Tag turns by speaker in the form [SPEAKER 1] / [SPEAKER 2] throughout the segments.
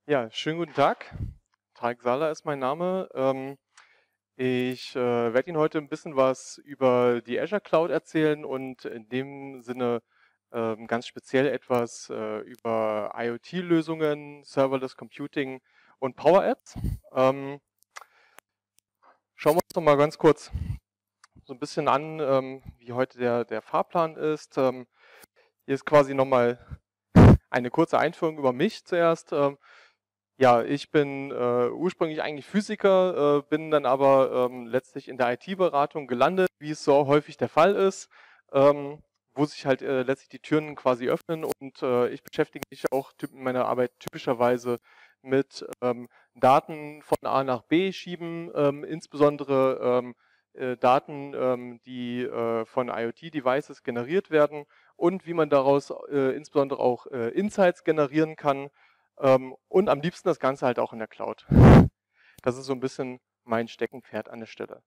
[SPEAKER 1] Ja, schönen guten Tag. Tarek Sala ist mein Name. Ich werde Ihnen heute ein bisschen was über die Azure Cloud erzählen und in dem Sinne ganz speziell etwas über IoT-Lösungen, Serverless Computing und Power Apps. Schauen wir uns doch mal ganz kurz so ein bisschen an, wie heute der Fahrplan ist. Hier ist quasi nochmal eine kurze Einführung über mich zuerst. Ja, ich bin ursprünglich eigentlich Physiker, bin dann aber letztlich in der IT-Beratung gelandet, wie es so häufig der Fall ist, wo sich halt letztlich die Türen quasi öffnen und ich beschäftige mich auch in meiner Arbeit typischerweise mit Daten von A nach B schieben, insbesondere Daten, die von IoT-Devices generiert werden und wie man daraus insbesondere auch Insights generieren kann. Und am liebsten das Ganze halt auch in der Cloud. Das ist so ein bisschen mein Steckenpferd an der Stelle.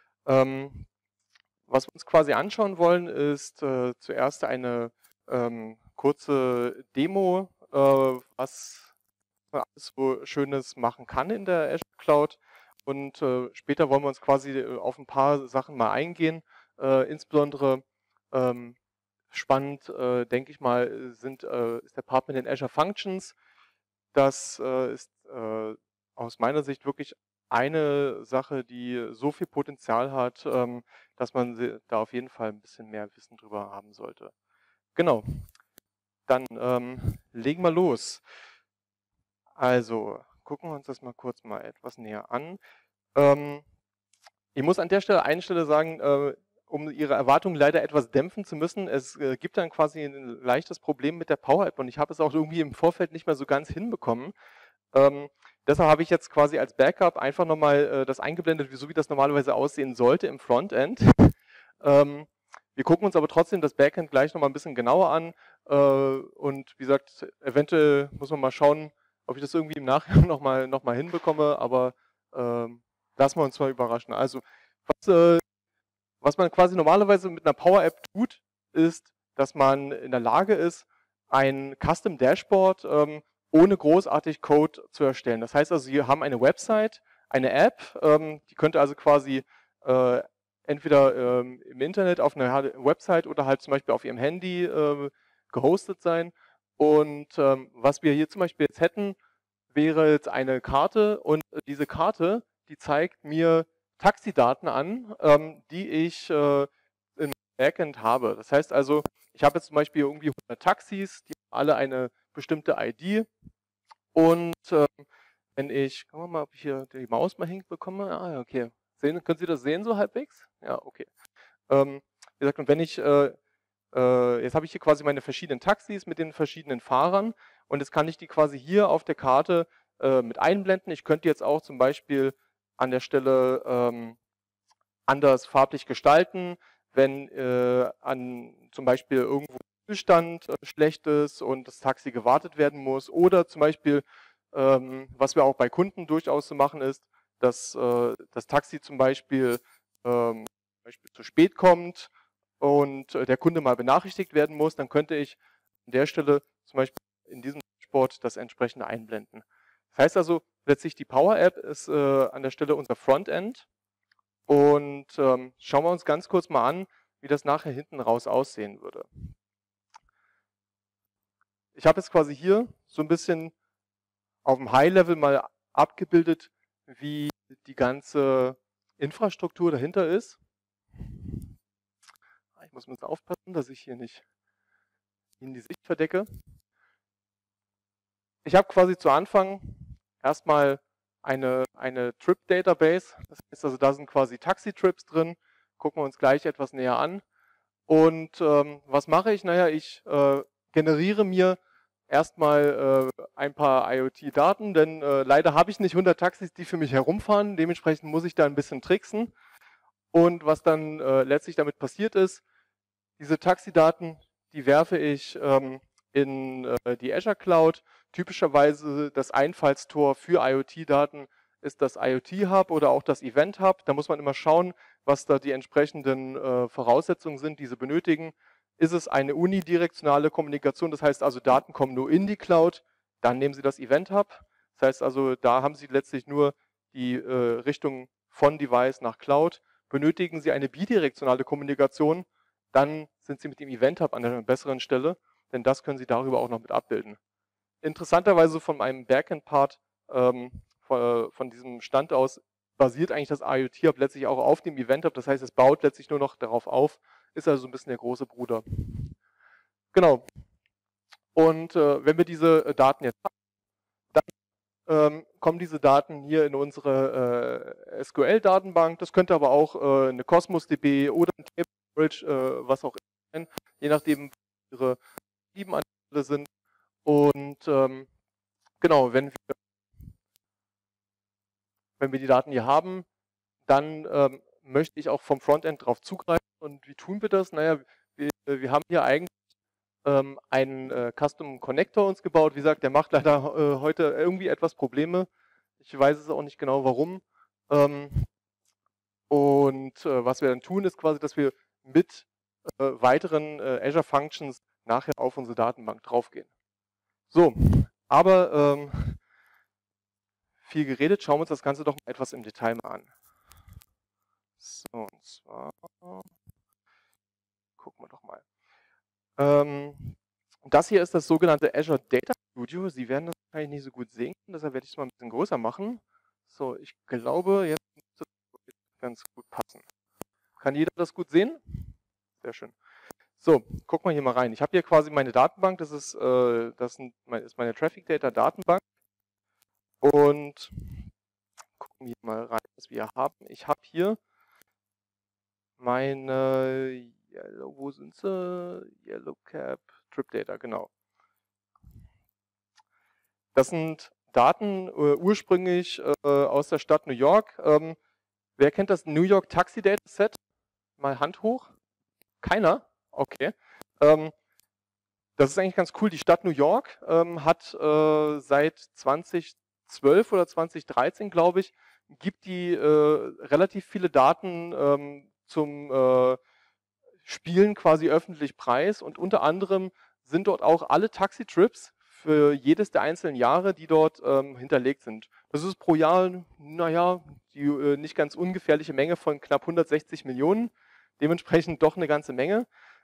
[SPEAKER 1] Was wir uns quasi anschauen wollen, ist zuerst eine kurze Demo, was man alles so Schönes machen kann in der Azure Cloud. Und später wollen wir uns quasi auf ein paar Sachen mal eingehen. Insbesondere spannend, denke ich mal, ist der Part mit den Azure Functions. Das ist aus meiner Sicht wirklich eine Sache, die so viel Potenzial hat, dass man da auf jeden Fall ein bisschen mehr Wissen drüber haben sollte. Genau, dann legen wir los. Also, gucken wir uns das mal kurz mal etwas näher an. Ich muss an der Stelle eine Stelle sagen, um Ihre Erwartungen leider etwas dämpfen zu müssen. Es gibt dann quasi ein leichtes Problem mit der Power App und ich habe es auch irgendwie im Vorfeld nicht mehr so ganz hinbekommen. Deshalb habe ich jetzt quasi als Backup einfach nochmal das eingeblendet, so wie das normalerweise aussehen sollte im Frontend. Wir gucken uns aber trotzdem das Backend gleich nochmal ein bisschen genauer an. Und wie gesagt, eventuell muss man mal schauen, ob ich das irgendwie im Nachhinein noch mal hinbekomme, aber lassen wir uns mal überraschen. Also, was man quasi normalerweise mit einer Power App tut, ist, dass man in der Lage ist, ein Custom Dashboard ohne großartig Code zu erstellen. Das heißt also, Sie haben eine Website, eine App, die könnte also quasi entweder im Internet auf einer Website oder halt zum Beispiel auf Ihrem Handy gehostet sein. Und was wir hier zum Beispiel jetzt hätten, wäre jetzt eine Karte und diese Karte, die zeigt mir Taxidaten an, die ich im Backend habe. Das heißt also, ich habe jetzt zum Beispiel irgendwie 100 Taxis, die haben alle eine bestimmte ID und wenn ich, gucken wir mal, ob ich hier die Maus mal hinbekomme. Ah, ja, okay. Können Sie das sehen so halbwegs? Ja, okay. Wie gesagt, und wenn ich, jetzt habe ich hier quasi meine verschiedenen Taxis mit den verschiedenen Fahrern und jetzt kann ich die quasi hier auf der Karte mit einblenden. Ich könnte jetzt auch zum Beispiel an der Stelle anders farblich gestalten, wenn zum Beispiel irgendwo der Zustand schlecht ist und das Taxi gewartet werden muss oder zum Beispiel, was wir auch bei Kunden durchaus so machen, ist, dass das Taxi zum Beispiel zu spät kommt und der Kunde mal benachrichtigt werden muss, dann könnte ich an der Stelle zum Beispiel in diesem Dashboard das entsprechende einblenden. Das heißt also, letztlich die Power App ist an der Stelle unser Frontend und schauen wir uns ganz kurz mal an, wie das nachher hinten raus aussehen würde. Ich habe jetzt quasi hier so ein bisschen auf dem High-Level mal abgebildet, wie die ganze Infrastruktur dahinter ist. Ich muss ein bisschen aufpassen, dass ich hier nicht Ihnen die Sicht verdecke. Ich habe quasi zu Anfang erstmal eine Trip-Database. Das heißt also, da sind quasi Taxi-Trips drin. Gucken wir uns gleich etwas näher an. Und was mache ich? Naja, ich generiere mir erstmal ein paar IoT-Daten, denn leider habe ich nicht 100 Taxis, die für mich herumfahren. Dementsprechend muss ich da ein bisschen tricksen. Und was dann letztlich damit passiert ist, diese Taxidaten, die werfe ich in die Azure Cloud. Typischerweise das Einfallstor für IoT-Daten ist das IoT-Hub oder auch das Event-Hub. Da muss man immer schauen, was da die entsprechenden Voraussetzungen sind, die sie benötigen. Ist es eine unidirektionale Kommunikation, das heißt also Daten kommen nur in die Cloud, dann nehmen Sie das Event-Hub. Das heißt also, da haben Sie letztlich nur die Richtung von Device nach Cloud. Benötigen Sie eine bidirektionale Kommunikation, dann sind Sie mit dem Event Hub an einer besseren Stelle, denn das können Sie darüber auch noch mit abbilden. Interessanterweise von meinem Backend-Part von diesem Stand aus basiert eigentlich das IoT Hub letztlich auch auf dem Event Hub. Das heißt, es baut letztlich nur noch darauf auf, ist also so ein bisschen der große Bruder. Genau. Und wenn wir diese Daten jetzt haben, dann kommen diese Daten hier in unsere SQL-Datenbank. Das könnte aber auch eine Cosmos DB oder ein Table Storage, was auch immer sein, je nachdem, wie Ihre Anwendungen sind. Und genau, wenn wir die Daten hier haben, dann möchte ich auch vom Frontend darauf zugreifen. Und wie tun wir das? Naja, wir haben hier eigentlich einen Custom Connector uns gebaut. Wie gesagt, der macht leider heute irgendwie etwas Probleme. Ich weiß es auch nicht genau warum. Was wir dann tun, ist quasi, dass wir mit weiteren Azure Functions nachher auf unsere Datenbank draufgehen. So, aber viel geredet, schauen wir uns das Ganze doch mal etwas im Detail mal an. So, und zwar gucken wir doch mal. Das hier ist das sogenannte Azure Data Studio. Sie werden das wahrscheinlich nicht so gut sehen, deshalb werde ich es mal ein bisschen größer machen. So, ich glaube, jetzt müsste es ganz gut passen. Kann jeder das gut sehen? Sehr schön. So, guck mal hier mal rein. Ich habe hier quasi meine Datenbank, das ist meine Traffic Data Datenbank. Und gucken wir mal rein, was wir haben. Ich habe hier meine wo sind sie? Yellow Cap, Trip Data, genau. Das sind Daten ursprünglich aus der Stadt New York. Wer kennt das New York Taxi Data Set? Mal Hand hoch. Keiner? Okay. Das ist eigentlich ganz cool. Die Stadt New York hat seit 2012 oder 2013, glaube ich, gibt die relativ viele Daten zum Spielen quasi öffentlich preis und unter anderem sind dort auch alle Taxitrips für jedes der einzelnen Jahre, die dort hinterlegt sind. Das ist pro Jahr, naja, die nicht ganz ungefährliche Menge von knapp 160 Millionen, dementsprechend doch eine ganze Menge.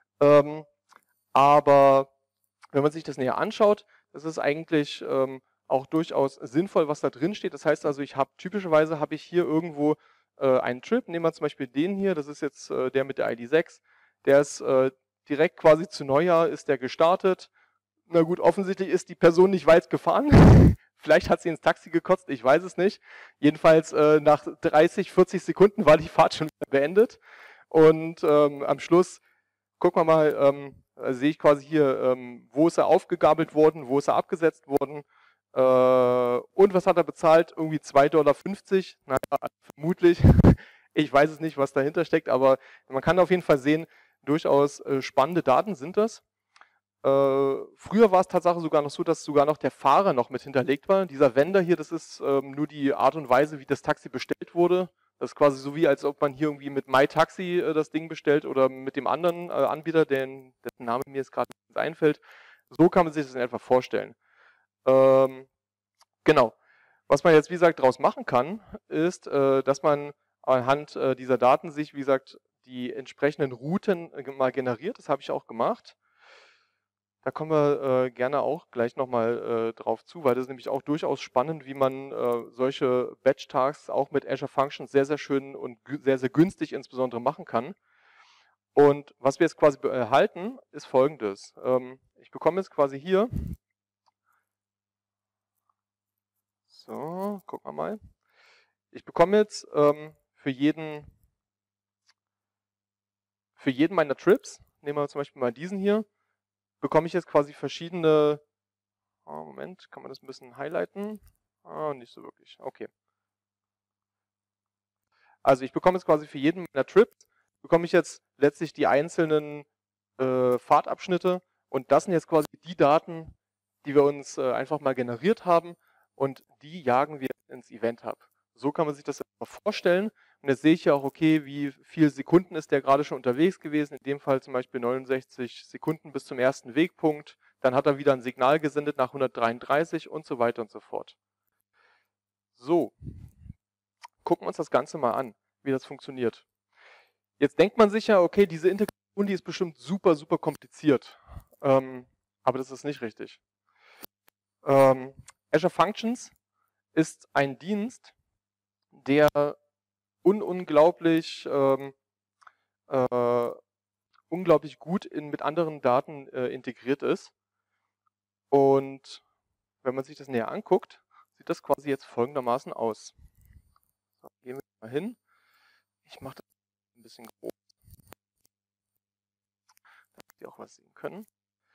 [SPEAKER 1] Aber wenn man sich das näher anschaut, das ist eigentlich auch durchaus sinnvoll, was da drin steht. Das heißt also, typischerweise habe ich hier irgendwo einen Trip, nehmen wir zum Beispiel den hier, das ist jetzt der mit der ID 6, der ist direkt quasi zu Neujahr ist der gestartet. Na gut, offensichtlich ist die Person nicht weit gefahren. Vielleicht hat sie ins Taxi gekotzt, ich weiß es nicht. Jedenfalls nach 30, 40 Sekunden war die Fahrt schon beendet. Und am Schluss, gucken wir mal, sehe ich quasi hier, wo ist er aufgegabelt worden, wo ist er abgesetzt worden. Und was hat er bezahlt? Irgendwie 2,50 $. Naja, vermutlich. Ich weiß es nicht, was dahinter steckt, aber man kann auf jeden Fall sehen, durchaus spannende Daten sind das. Früher war es tatsächlich sogar noch so, dass sogar noch der Fahrer noch mit hinterlegt war. Dieser Vendor hier, das ist nur die Art und Weise, wie das Taxi bestellt wurde. Das ist quasi so wie, als ob man hier irgendwie mit MyTaxi das Ding bestellt oder mit dem anderen Anbieter, dessen Name mir jetzt gerade nicht einfällt. So kann man sich das in etwa vorstellen. Genau. Was man jetzt, wie gesagt, daraus machen kann, ist, dass man anhand dieser Daten sich, wie gesagt, die entsprechenden Routen mal generiert. Das habe ich auch gemacht. Da kommen wir gerne auch gleich nochmal drauf zu, weil das ist nämlich auch durchaus spannend, wie man solche Batch-Tasks auch mit Azure Functions sehr, sehr schön und sehr, sehr günstig insbesondere machen kann. Und was wir jetzt quasi erhalten, ist folgendes. Ich bekomme jetzt quasi hier, so, gucken wir mal. Ich bekomme jetzt für jeden meiner Trips, nehmen wir zum Beispiel mal diesen hier, bekomme ich jetzt quasi verschiedene, Moment, kann man das ein bisschen highlighten? Nicht so wirklich, okay. Also ich bekomme jetzt quasi für jeden meiner Trips, bekomme ich jetzt letztlich die einzelnen Fahrtabschnitte und das sind jetzt quasi die Daten, die wir uns einfach mal generiert haben und die jagen wir ins Event Hub. So kann man sich das vorstellen. Und jetzt sehe ich ja auch, okay, wie viele Sekunden ist der gerade schon unterwegs gewesen. In dem Fall zum Beispiel 69 Sekunden bis zum ersten Wegpunkt. Dann hat er wieder ein Signal gesendet nach 133 und so weiter und so fort. So, gucken wir uns das Ganze mal an, wie das funktioniert. Jetzt denkt man sich ja, okay, diese Integration, die ist bestimmt super, super kompliziert. Aber das ist nicht richtig. Azure Functions ist ein Dienst, der unglaublich gut mit anderen Daten integriert ist. Und wenn man sich das näher anguckt, sieht das quasi jetzt folgendermaßen aus. So, gehen wir mal hin. Ich mache das ein bisschen groß, damit Sie auch was sehen können.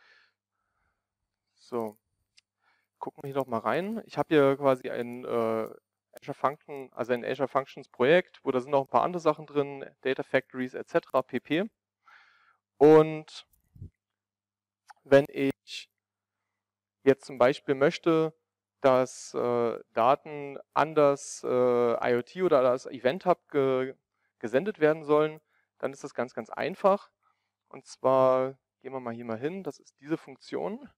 [SPEAKER 1] So, gucken wir hier doch mal rein. Ich habe hier quasi ein Azure Functions Projekt, wo da sind noch ein paar andere Sachen drin, Data Factories etc. pp. Und wenn ich jetzt zum Beispiel möchte, dass Daten an das IoT oder das Event Hub gesendet werden sollen, dann ist das ganz, ganz einfach. Und zwar gehen wir mal hier mal hin, das ist diese Funktion.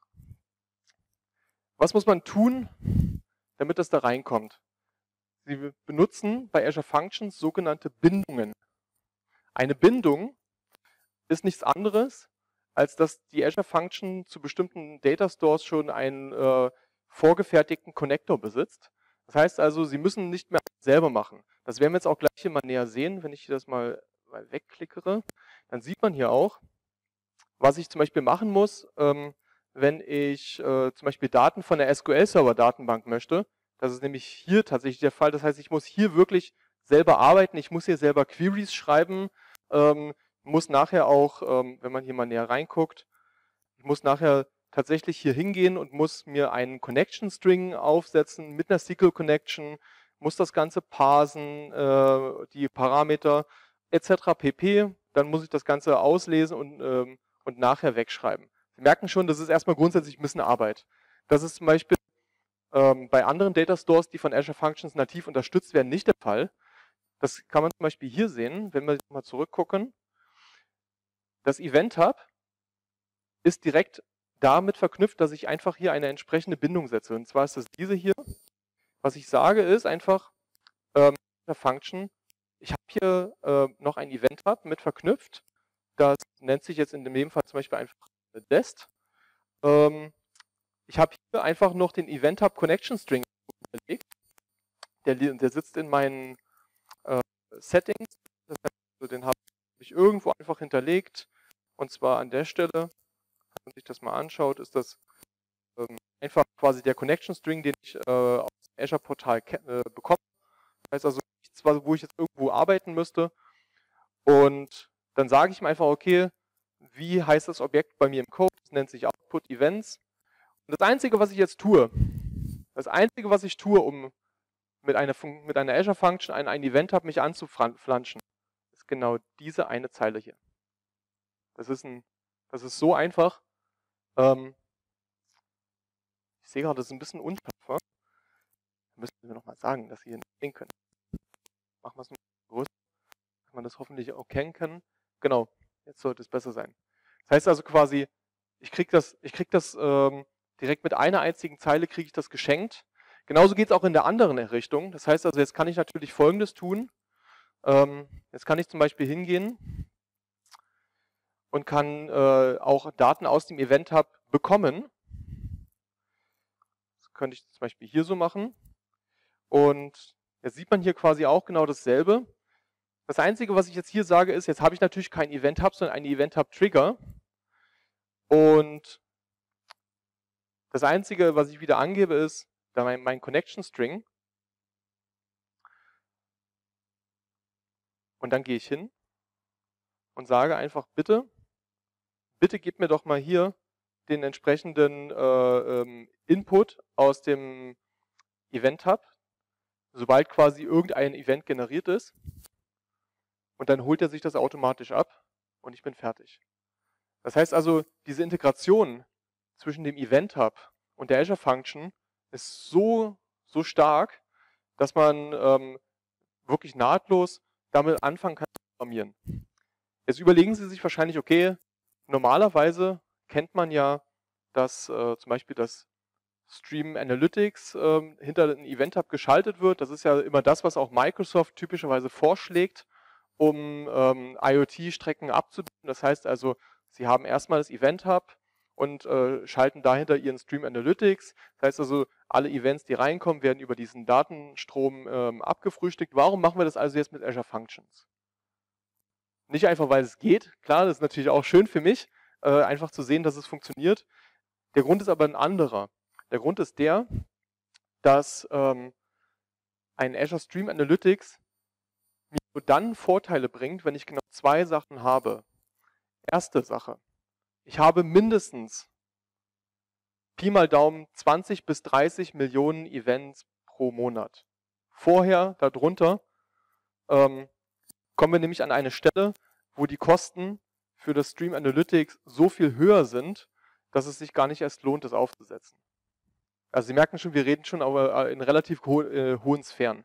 [SPEAKER 1] Was muss man tun, damit das da reinkommt? Sie benutzen bei Azure Functions sogenannte Bindungen. Eine Bindung ist nichts anderes, als dass die Azure Function zu bestimmten Data Stores schon einen vorgefertigten Connector besitzt. Das heißt also, Sie müssen nicht mehr selber machen. Das werden wir jetzt auch gleich hier mal näher sehen, wenn ich hier das mal wegklickere. Dann sieht man hier auch, was ich zum Beispiel machen muss, wenn ich zum Beispiel Daten von der SQL-Server-Datenbank möchte. Das ist nämlich hier tatsächlich der Fall. Das heißt, ich muss hier wirklich selber arbeiten. Ich muss hier selber Queries schreiben. Muss nachher auch, wenn man hier mal näher reinguckt, ich muss nachher tatsächlich hier hingehen und muss mir einen Connection String aufsetzen mit einer SQL Connection, muss das Ganze parsen, die Parameter etc. pp. Dann muss ich das Ganze auslesen und nachher wegschreiben. Sie merken schon, das ist erstmal grundsätzlich ein bisschen Arbeit. Das ist zum Beispiel bei anderen Data Stores, die von Azure Functions nativ unterstützt werden, nicht der Fall. Das kann man zum Beispiel hier sehen, wenn wir mal zurückgucken. Das Event Hub ist direkt damit verknüpft, dass ich einfach hier eine entsprechende Bindung setze. Und zwar ist das diese hier. Was ich sage ist einfach, Function, ich habe hier noch ein Event Hub mit verknüpft. Das nennt sich jetzt in dem Fall zum Beispiel einfach Dest. Ich habe hier einfach noch den Event Hub Connection String hinterlegt. Der sitzt in meinen Settings. Das heißt, den habe ich irgendwo einfach hinterlegt. Und zwar an der Stelle, wenn man sich das mal anschaut, ist das einfach quasi der Connection String, den ich aus dem Azure Portal bekomme. Das heißt also nichts, wo ich jetzt irgendwo arbeiten müsste. Und dann sage ich mir einfach, okay, wie heißt das Objekt bei mir im Code? Das nennt sich Output Events. Und das Einzige, was ich jetzt tue, um mit einer Azure Function ein Event Hub mich anzuflanschen, ist genau diese eine Zeile hier. Das ist so einfach. Ich sehe gerade, das ist ein bisschen unscharf. Müssen wir nochmal sagen, dass Sie hier nicht sehen können. Machen wir es ein bisschen größer, dass man das hoffentlich auch kennen kann. Genau, jetzt sollte es besser sein. Das heißt also quasi, ich krieg das direkt mit einer einzigen Zeile kriege ich das geschenkt. Genauso geht es auch in der anderen Richtung. Das heißt also, jetzt kann ich natürlich Folgendes tun. Jetzt kann ich zum Beispiel hingehen und kann auch Daten aus dem Event Hub bekommen. Das könnte ich zum Beispiel hier so machen. Und jetzt sieht man hier quasi auch genau dasselbe. Das Einzige, was ich jetzt hier sage, ist, jetzt habe ich natürlich kein Event Hub, sondern einen Event Hub Trigger. Und das Einzige, was ich wieder angebe, ist mein Connection String. Und dann gehe ich hin und sage einfach, bitte gib mir doch mal hier den entsprechenden Input aus dem Event Hub, sobald quasi irgendein Event generiert ist. Und dann holt er sich das automatisch ab und ich bin fertig. Das heißt also, diese Integration zwischen dem Event Hub und der Azure Function ist so stark, dass man wirklich nahtlos damit anfangen kann zu programmieren. Jetzt überlegen Sie sich wahrscheinlich, okay, normalerweise kennt man ja zum Beispiel das Stream Analytics hinter ein Event Hub geschaltet wird. Das ist ja immer das, was auch Microsoft typischerweise vorschlägt, um IoT-Strecken abzubilden. Das heißt also, Sie haben erstmal das Event Hub und schalten dahinter Ihren Stream Analytics. Das heißt also, alle Events, die reinkommen, werden über diesen Datenstrom abgefrühstückt. Warum machen wir das also jetzt mit Azure Functions? Nicht einfach, weil es geht. Klar, das ist natürlich auch schön für mich, einfach zu sehen, dass es funktioniert. Der Grund ist aber ein anderer. Der Grund ist der, dass ein Azure Stream Analytics mir nur dann Vorteile bringt, wenn ich genau zwei Sachen habe. Erste Sache, ich habe mindestens Pi mal Daumen 20 bis 30 Millionen Events pro Monat. Vorher, darunter, kommen wir nämlich an eine Stelle, wo die Kosten für das Stream Analytics so viel höher sind, dass es sich gar nicht erst lohnt, das aufzusetzen. Also Sie merken schon, wir reden schon aber in relativ hohen Sphären.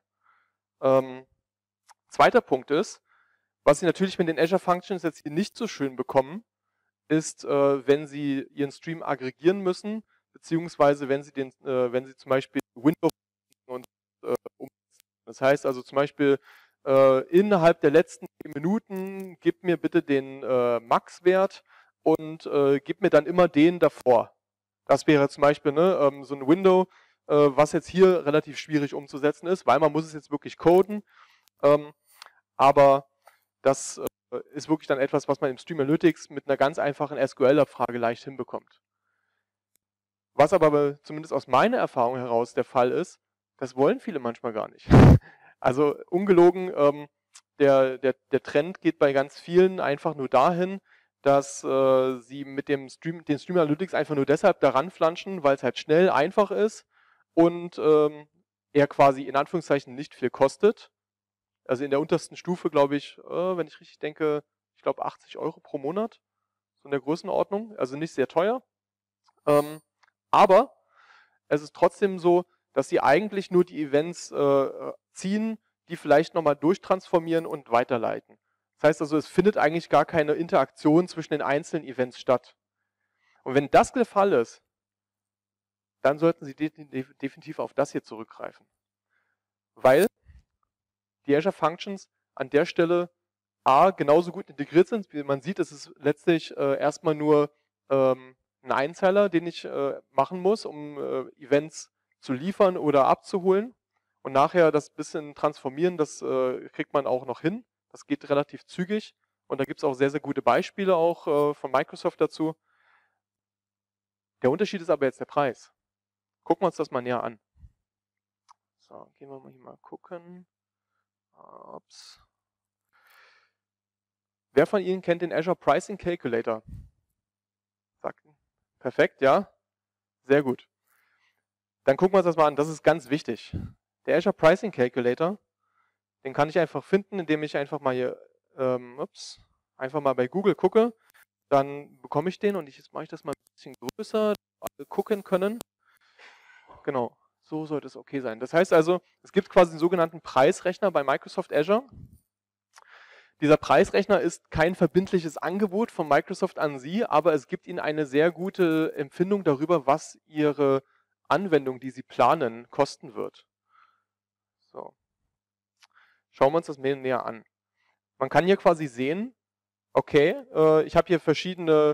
[SPEAKER 1] Zweiter Punkt ist, was Sie natürlich mit den Azure Functions jetzt hier nicht so schön bekommen, ist, wenn Sie Ihren Stream aggregieren müssen, beziehungsweise wenn Sie zum Beispiel Windows und das heißt also zum Beispiel innerhalb der letzten 10 Minuten gib mir bitte den Max-Wert und gib mir dann immer den davor. Das wäre zum Beispiel so ein Window, was jetzt hier relativ schwierig umzusetzen ist, weil man muss es jetzt wirklich coden. Aber das ist wirklich dann etwas, was man im Stream Analytics mit einer ganz einfachen SQL-Abfrage leicht hinbekommt. Was aber zumindest aus meiner Erfahrung heraus der Fall ist, das wollen viele manchmal gar nicht. Also ungelogen, der Trend geht bei ganz vielen einfach nur dahin, dass sie mit den Stream Analytics einfach nur deshalb daran flanschen, weil es halt schnell, einfach ist und er quasi in Anführungszeichen nicht viel kostet. Also in der untersten Stufe, glaube ich, wenn ich richtig denke, ich glaube 80 € pro Monat, so in der Größenordnung, also nicht sehr teuer. Aber es ist trotzdem so, dass sie eigentlich nur die Events ziehen, die vielleicht nochmal durchtransformieren und weiterleiten. Das heißt also, es findet eigentlich gar keine Interaktion zwischen den einzelnen Events statt. Und wenn das der Fall ist, dann sollten Sie definitiv auf das hier zurückgreifen. Weil die Azure Functions an der Stelle genauso gut integriert sind. Wie man sieht, ist es letztlich erstmal nur ein Einzeiler, den ich machen muss, um Events zu liefern oder abzuholen. Und nachher das bisschen transformieren, das kriegt man auch noch hin. Das geht relativ zügig. Und da gibt es auch sehr, sehr gute Beispiele auch von Microsoft dazu. Der Unterschied ist aber jetzt der Preis. Gucken wir uns das mal näher an. So, gehen wir mal hier mal gucken. Ups. Wer von Ihnen kennt den Azure Pricing Calculator? Sagt, perfekt, ja? Sehr gut. Dann gucken wir uns das mal an. Das ist ganz wichtig. Der Azure Pricing Calculator, den kann ich einfach finden, indem ich einfach mal hier, einfach mal bei Google gucke. Dann bekomme ich den und jetzt mache ich das mal ein bisschen größer, dass alle gucken können. Genau, so sollte es okay sein. Das heißt also, es gibt quasi einen sogenannten Preisrechner bei Microsoft Azure. Dieser Preisrechner ist kein verbindliches Angebot von Microsoft an Sie, aber es gibt Ihnen eine sehr gute Empfindung darüber, was Ihre Anwendung, die Sie planen, kosten wird. So. Schauen wir uns das näher an. Man kann hier quasi sehen, okay, ich habe hier verschiedene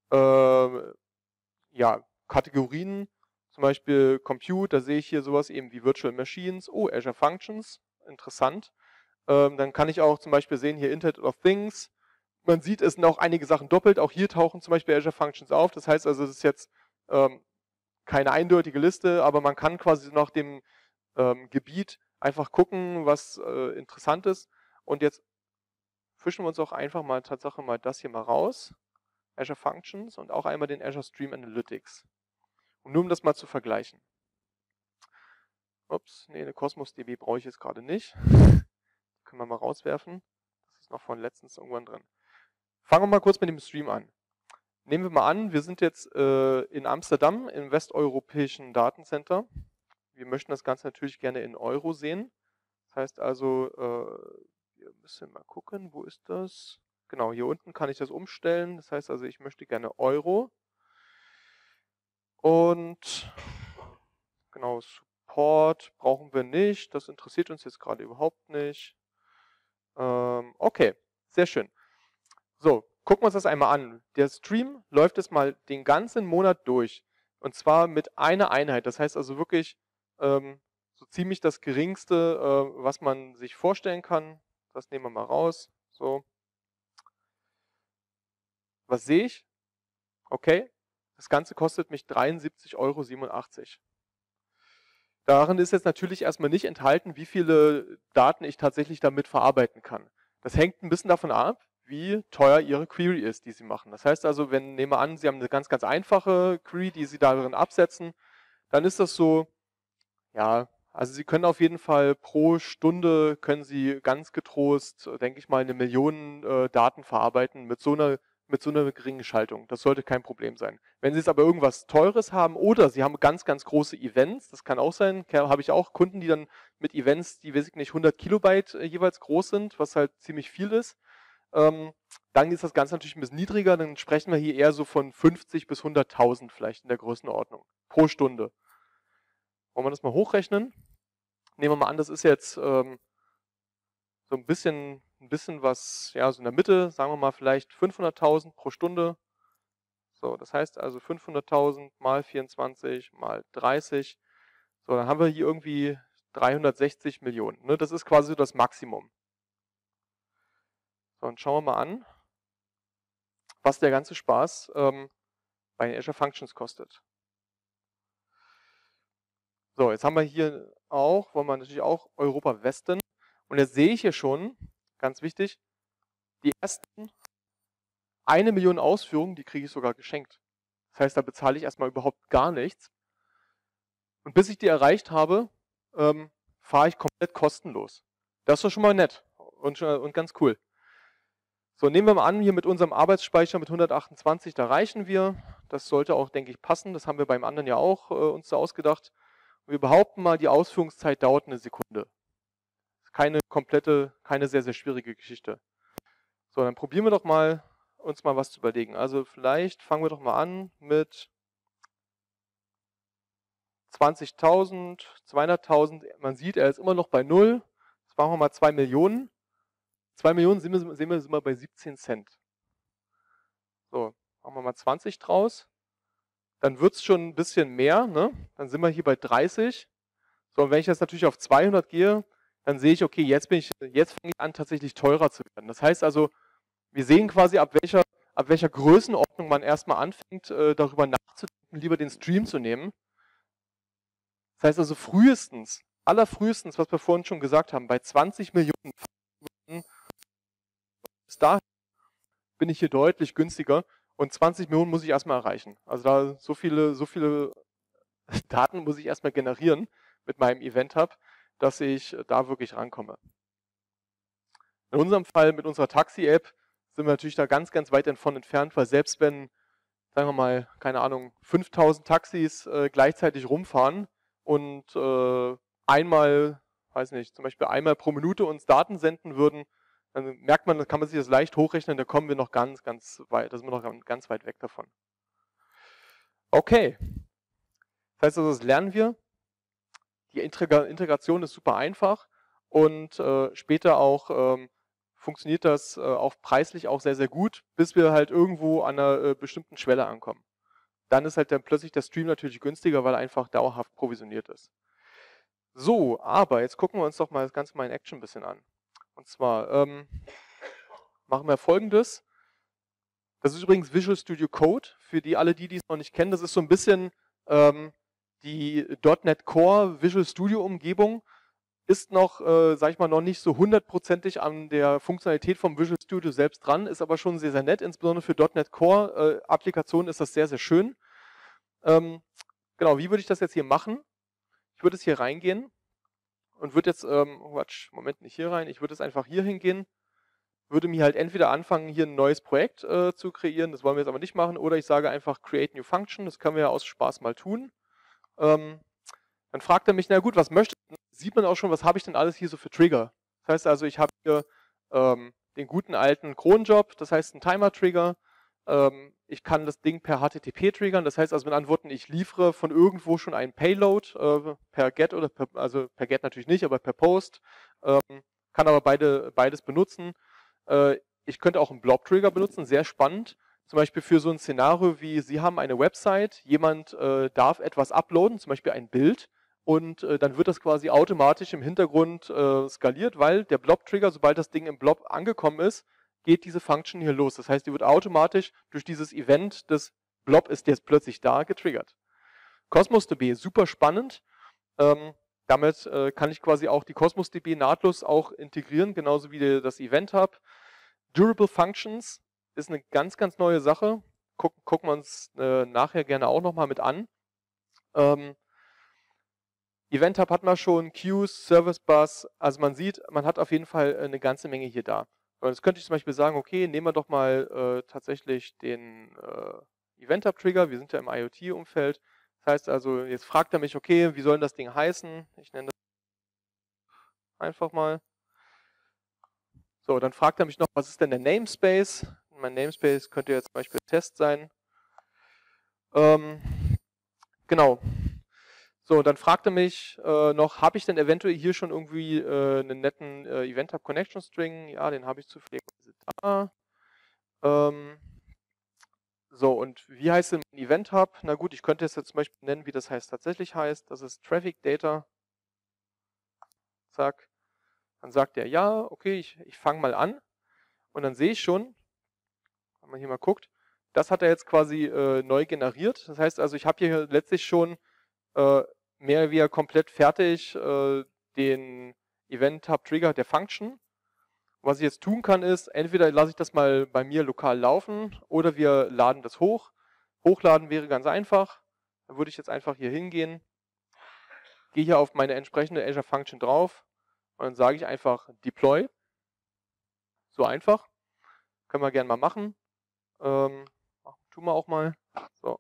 [SPEAKER 1] Kategorien, zum Beispiel Compute, da sehe ich hier sowas eben wie Virtual Machines, Azure Functions, interessant. Dann kann ich auch zum Beispiel sehen, hier Internet of Things. Man sieht, es sind auch einige Sachen doppelt. Auch hier tauchen zum Beispiel Azure Functions auf. Das heißt also, es ist jetzt keine eindeutige Liste, aber man kann quasi nach dem Gebiet einfach gucken, was interessant ist. Und jetzt fischen wir uns auch einfach mal Tatsache mal das hier mal raus. Azure Functions und auch einmal den Azure Stream Analytics. Und nur um das mal zu vergleichen. Ups, nee, eine Cosmos DB brauche ich jetzt gerade nicht. Können wir mal rauswerfen. Das ist noch von letztens irgendwann drin. Fangen wir mal kurz mit dem Stream an. Nehmen wir mal an, wir sind jetzt in Amsterdam im westeuropäischen Datencenter. Wir möchten das Ganze natürlich gerne in Euro sehen. Das heißt also, wir müssen mal gucken, wo ist das? Genau, hier unten kann ich das umstellen. Das heißt also, ich möchte gerne Euro. Und Genau, Support brauchen wir nicht. Das interessiert uns jetzt gerade überhaupt nicht. Okay, sehr schön. So, gucken wir uns das einmal an. Der Stream läuft jetzt mal den ganzen Monat durch. Und zwar mit einer Einheit. Das heißt also wirklich so ziemlich das Geringste, was man sich vorstellen kann. Das nehmen wir mal raus. So. Was sehe ich? Okay, das Ganze kostet mich 73,87 €. Darin ist jetzt natürlich erstmal nicht enthalten, wie viele Daten ich tatsächlich damit verarbeiten kann. Das hängt ein bisschen davon ab, wie teuer Ihre Query ist, die Sie machen. Das heißt also, wenn, nehmen wir an, Sie haben eine ganz, ganz einfache Query, die Sie darin absetzen, dann ist das so, ja, also Sie können auf jeden Fall pro Stunde, können Sie ganz getrost, denke ich mal, 1 Million Daten verarbeiten mit so einer geringen Schaltung. Das sollte kein Problem sein. Wenn Sie jetzt aber irgendwas Teures haben oder Sie haben ganz, ganz große Events, das kann auch sein, habe ich auch Kunden, die dann mit Events, die, weiß ich nicht, 100 Kilobyte jeweils groß sind, was halt ziemlich viel ist, dann ist das Ganze natürlich ein bisschen niedriger, dann sprechen wir hier eher so von 50 bis 100.000 vielleicht in der Größenordnung pro Stunde. Wollen wir das mal hochrechnen? Nehmen wir mal an, das ist jetzt so ein bisschen was, ja, so in der Mitte, sagen wir mal vielleicht 500.000 pro Stunde. So, das heißt also 500.000 mal 24 mal 30. So, dann haben wir hier irgendwie 360 Millionen. Ne? Das ist quasi so das Maximum. So, dann schauen wir mal an, was der ganze Spaß bei den Azure Functions kostet. So, jetzt haben wir hier auch, wollen wir natürlich auch Europa Westen. Und jetzt sehe ich hier schon, ganz wichtig, die ersten 1 Million Ausführungen, die kriege ich sogar geschenkt. Das heißt, da bezahle ich erstmal überhaupt gar nichts. Und bis ich die erreicht habe, fahre ich komplett kostenlos. Das ist doch schon mal nett und ganz cool. So, nehmen wir mal an, hier mit unserem Arbeitsspeicher mit 128, da reichen wir. Das sollte auch, denke ich, passen. Das haben wir beim anderen ja auch uns so ausgedacht. Und wir behaupten mal, die Ausführungszeit dauert 1 Sekunde. Keine sehr, sehr schwierige Geschichte. So, dann probieren wir doch mal, uns mal was zu überlegen. Also vielleicht fangen wir doch mal an mit 20.000, 200.000. Man sieht, er ist immer noch bei 0. Jetzt machen wir mal 2 Millionen. 2 Millionen sind wir bei 17 Cent. So, machen wir mal 20 draus. Dann wird es schon ein bisschen mehr. Ne? Dann sind wir hier bei 30. So, und wenn ich jetzt natürlich auf 200 gehe, dann sehe ich, okay, jetzt fange ich an, tatsächlich teurer zu werden. Das heißt also, wir sehen quasi, ab welcher Größenordnung man erstmal anfängt, darüber nachzudenken, lieber den Stream zu nehmen. Das heißt also allerfrühestens, was wir vorhin schon gesagt haben, bei 20 Millionen, bis dahin bin ich hier deutlich günstiger und 20 Millionen muss ich erstmal erreichen. Also da so viele Daten muss ich erstmal generieren mit meinem Event Hub, dass ich da wirklich rankomme. In unserem Fall mit unserer Taxi-App sind wir natürlich da ganz, ganz weit davon entfernt, weil selbst wenn, sagen wir mal, keine Ahnung, 5.000 Taxis gleichzeitig rumfahren und einmal, weiß nicht, zum Beispiel einmal pro Minute uns Daten senden würden, dann merkt man, dann kann man sich das leicht hochrechnen, da kommen wir noch ganz, ganz weit, da sind wir noch ganz weit weg davon. Okay. Das heißt also, das lernen wir. Die Integration ist super einfach und später auch funktioniert das auch preislich auch sehr, sehr gut, bis wir halt irgendwo an einer bestimmten Schwelle ankommen. Dann ist halt dann plötzlich der Stream natürlich günstiger, weil er einfach dauerhaft provisioniert ist. So, aber jetzt gucken wir uns doch mal das Ganze mal in Action ein bisschen an. Und zwar machen wir Folgendes. Das ist übrigens Visual Studio Code. Für alle, die es noch nicht kennen, das ist so ein bisschen die .NET Core Visual Studio Umgebung. Ist noch, sag ich mal, noch nicht so 100%ig an der Funktionalität vom Visual Studio selbst dran, ist aber schon sehr, sehr nett. Insbesondere für .NET Core Applikationen ist das sehr, sehr schön. Genau, wie würde ich das jetzt hier machen? Ich würde jetzt hier reingehen und würde jetzt, Moment, nicht hier rein, ich würde jetzt einfach hier hingehen, würde mir halt entweder anfangen, hier ein neues Projekt zu kreieren, das wollen wir jetzt aber nicht machen, oder ich sage einfach Create New Function, das können wir ja aus Spaß mal tun. Dann fragt er mich, na gut, was möchte ich? Sieht man auch schon, was habe ich denn alles hier so für Trigger? Das heißt also, ich habe hier den guten alten Cronjob, das heißt einen Timer-Trigger. Ich kann das Ding per HTTP triggern, das heißt also mit anderen Worten, ich liefere von irgendwo schon einen Payload per GET oder also per GET natürlich nicht, aber per POST, kann aber beides benutzen. Ich könnte auch einen Blob-Trigger benutzen, sehr spannend. Zum Beispiel für so ein Szenario wie, Sie haben eine Website, jemand darf etwas uploaden, zum Beispiel ein Bild, und dann wird das quasi automatisch im Hintergrund skaliert, weil der Blob-Trigger, sobald das Ding im Blob angekommen ist, geht diese Function hier los. Das heißt, die wird automatisch durch dieses Event des Blob ist jetzt plötzlich da getriggert. Cosmos DB, super spannend. Damit kann ich quasi auch die Cosmos DB nahtlos auch integrieren, genauso wie das Event Hub. Durable Functions ist eine ganz, ganz neue Sache. Gucken wir uns nachher gerne auch nochmal mit an. Event Hub hatten wir schon, Queues, Service Bus. Also man sieht, man hat auf jeden Fall eine ganze Menge hier da. Und jetzt könnte ich zum Beispiel sagen, okay, nehmen wir doch mal tatsächlich den Event Hub Trigger. Wir sind ja im IoT-Umfeld. Das heißt also, jetzt fragt er mich, okay, wie soll denn das Ding heißen? Ich nenne das einfach mal. So, dann fragt er mich noch, was ist denn der Namespace? Mein Namespace könnte jetzt zum Beispiel Test sein. Genau. So, dann fragt er mich noch, habe ich denn eventuell hier schon irgendwie einen netten Event Hub Connection String? Ja, den habe ich zufälligerweise da. So, und wie heißt denn mein Event Hub? Na gut, ich könnte es jetzt zum Beispiel nennen, wie das tatsächlich heißt. Das ist Traffic Data. Zack. Dann sagt er, ja, okay, ich fange mal an. Und dann sehe ich schon, wenn man hier mal guckt, das hat er jetzt quasi neu generiert. Das heißt also, ich habe hier letztlich schon mehr oder weniger komplett fertig den Event Hub Trigger der Function. Was ich jetzt tun kann, ist, entweder lasse ich das mal bei mir lokal laufen oder wir laden das hoch. Hochladen wäre ganz einfach. Da würde ich jetzt einfach hier hingehen, gehe hier auf meine entsprechende Azure Function drauf und dann sage ich einfach Deploy. So einfach. Können wir gerne mal machen. Tun wir auch mal. So.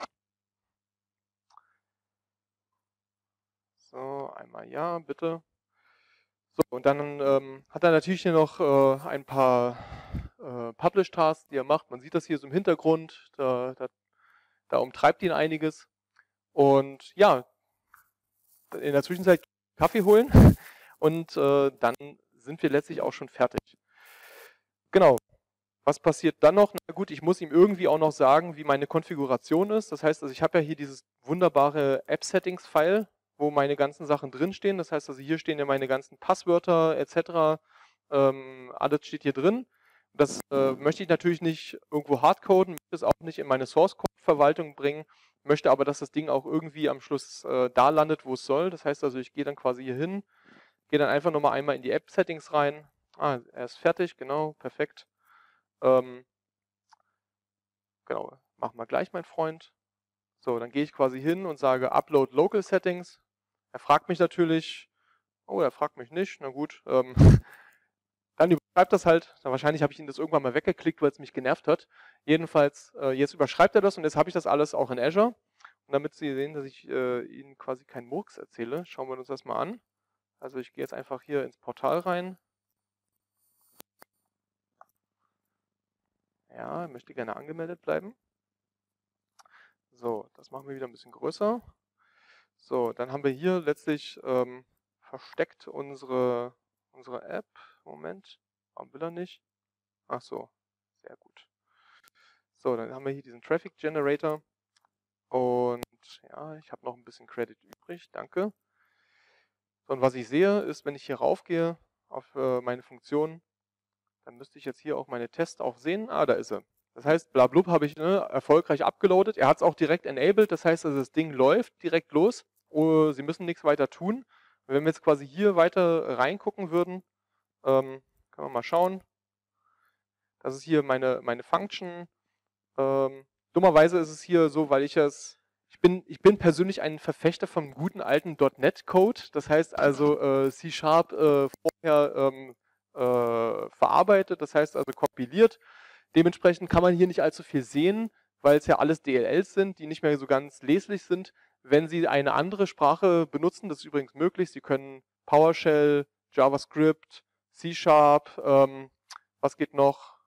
[SPEAKER 1] So, einmal ja, bitte. So, und dann hat er natürlich hier noch ein paar Publish-Tasks, die er macht. Man sieht das hier so im Hintergrund. Da umtreibt ihn einiges. Und ja, in der Zwischenzeit Kaffee holen und dann sind wir letztlich auch schon fertig. Genau. Was passiert dann noch? Na gut, ich muss ihm irgendwie auch noch sagen, wie meine Konfiguration ist. Das heißt, also ich habe ja hier dieses wunderbare App-Settings-File, wo meine ganzen Sachen drinstehen. Das heißt also, hier stehen ja meine ganzen Passwörter etc. Alles steht hier drin. Das möchte ich natürlich nicht irgendwo hardcoden, möchte es auch nicht in meine Source-Code-Verwaltung bringen, möchte aber, dass das Ding auch irgendwie am Schluss da landet, wo es soll. Das heißt also, ich gehe dann quasi hier hin, gehe dann einfach nochmal einmal in die App-Settings rein. Ah, er ist fertig, genau, perfekt. Genau, machen wir gleich, mein Freund. So, dann gehe ich quasi hin und sage Upload Local Settings. Er fragt mich natürlich, oh, er fragt mich nicht, na gut. Dann überschreibt das halt. Dann wahrscheinlich habe ich ihn das irgendwann mal weggeklickt, weil es mich genervt hat. Jedenfalls, jetzt überschreibt er das und jetzt habe ich das alles auch in Azure. Und damit Sie sehen, dass ich Ihnen quasi keinen Murks erzähle, schauen wir uns das mal an. Also ich gehe jetzt einfach hier ins Portal rein. Ja, möchte gerne angemeldet bleiben. So, das machen wir wieder ein bisschen größer. So, dann haben wir hier letztlich versteckt unsere App. Moment, warum will er nicht? Ach so, sehr gut. So, dann haben wir hier diesen Traffic Generator. Und ja, ich habe noch ein bisschen Credit übrig, danke. So, und was ich sehe, ist, wenn ich hier raufgehe auf meine Funktion, dann müsste ich jetzt hier auch meine Tests auch sehen. Ah, da ist er. Das heißt, blablub habe ich erfolgreich abgeloadet. Er hat es auch direkt enabled. Das heißt, also das Ding läuft direkt los. Oh, Sie müssen nichts weiter tun. Und wenn wir jetzt quasi hier weiter reingucken würden, können wir mal schauen. Das ist hier meine Function. Dummerweise ist es hier so, weil ich bin persönlich ein Verfechter vom guten alten .NET-Code. Das heißt also C# vorher verarbeitet, das heißt also kompiliert. Dementsprechend kann man hier nicht allzu viel sehen, weil es ja alles DLLs sind, die nicht mehr so ganz leslich sind. Wenn Sie eine andere Sprache benutzen, das ist übrigens möglich, Sie können PowerShell, JavaScript, C#, was geht noch?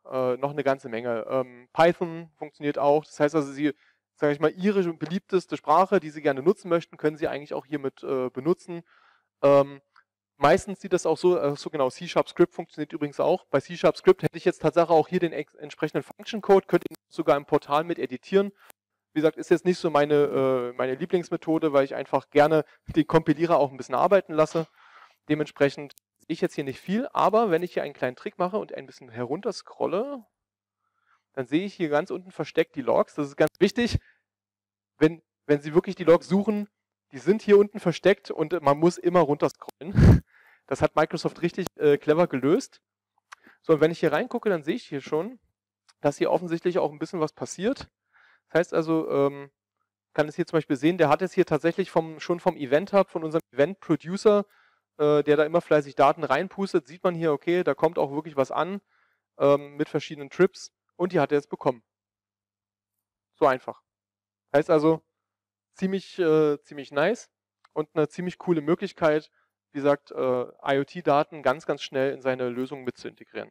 [SPEAKER 1] noch eine ganze Menge. Python funktioniert auch. Das heißt also, Sie, sage ich mal, Ihre beliebteste Sprache, die Sie gerne nutzen möchten, können Sie eigentlich auch hiermit benutzen. Meistens sieht das auch so genau, C#Script funktioniert übrigens auch. Bei C#Script hätte ich jetzt tatsächlich auch hier den entsprechenden Function-Code, könnte ich sogar im Portal mit editieren. Wie gesagt, ist jetzt nicht so meine Lieblingsmethode, weil ich einfach gerne den Kompilierer auch ein bisschen arbeiten lasse. Dementsprechend sehe ich jetzt hier nicht viel, aber wenn ich hier einen kleinen Trick mache und ein bisschen herunter scrolle, dann sehe ich hier ganz unten versteckt die Logs. Das ist ganz wichtig, wenn Sie wirklich die Logs suchen, die sind hier unten versteckt und man muss immer runter scrollen. Das hat Microsoft richtig clever gelöst. So, und wenn ich hier reingucke, dann sehe ich hier schon, dass hier offensichtlich auch ein bisschen was passiert. Das heißt also, kann es hier zum Beispiel sehen, der hat es hier tatsächlich schon vom Event Hub, von unserem Event Producer, der da immer fleißig Daten reinpustet, sieht man hier, okay, da kommt auch wirklich was an mit verschiedenen Trips und die hat er jetzt bekommen. So einfach. Heißt also, ziemlich nice und eine ziemlich coole Möglichkeit, wie gesagt, IoT-Daten ganz, ganz schnell in seine Lösung mit zu integrieren.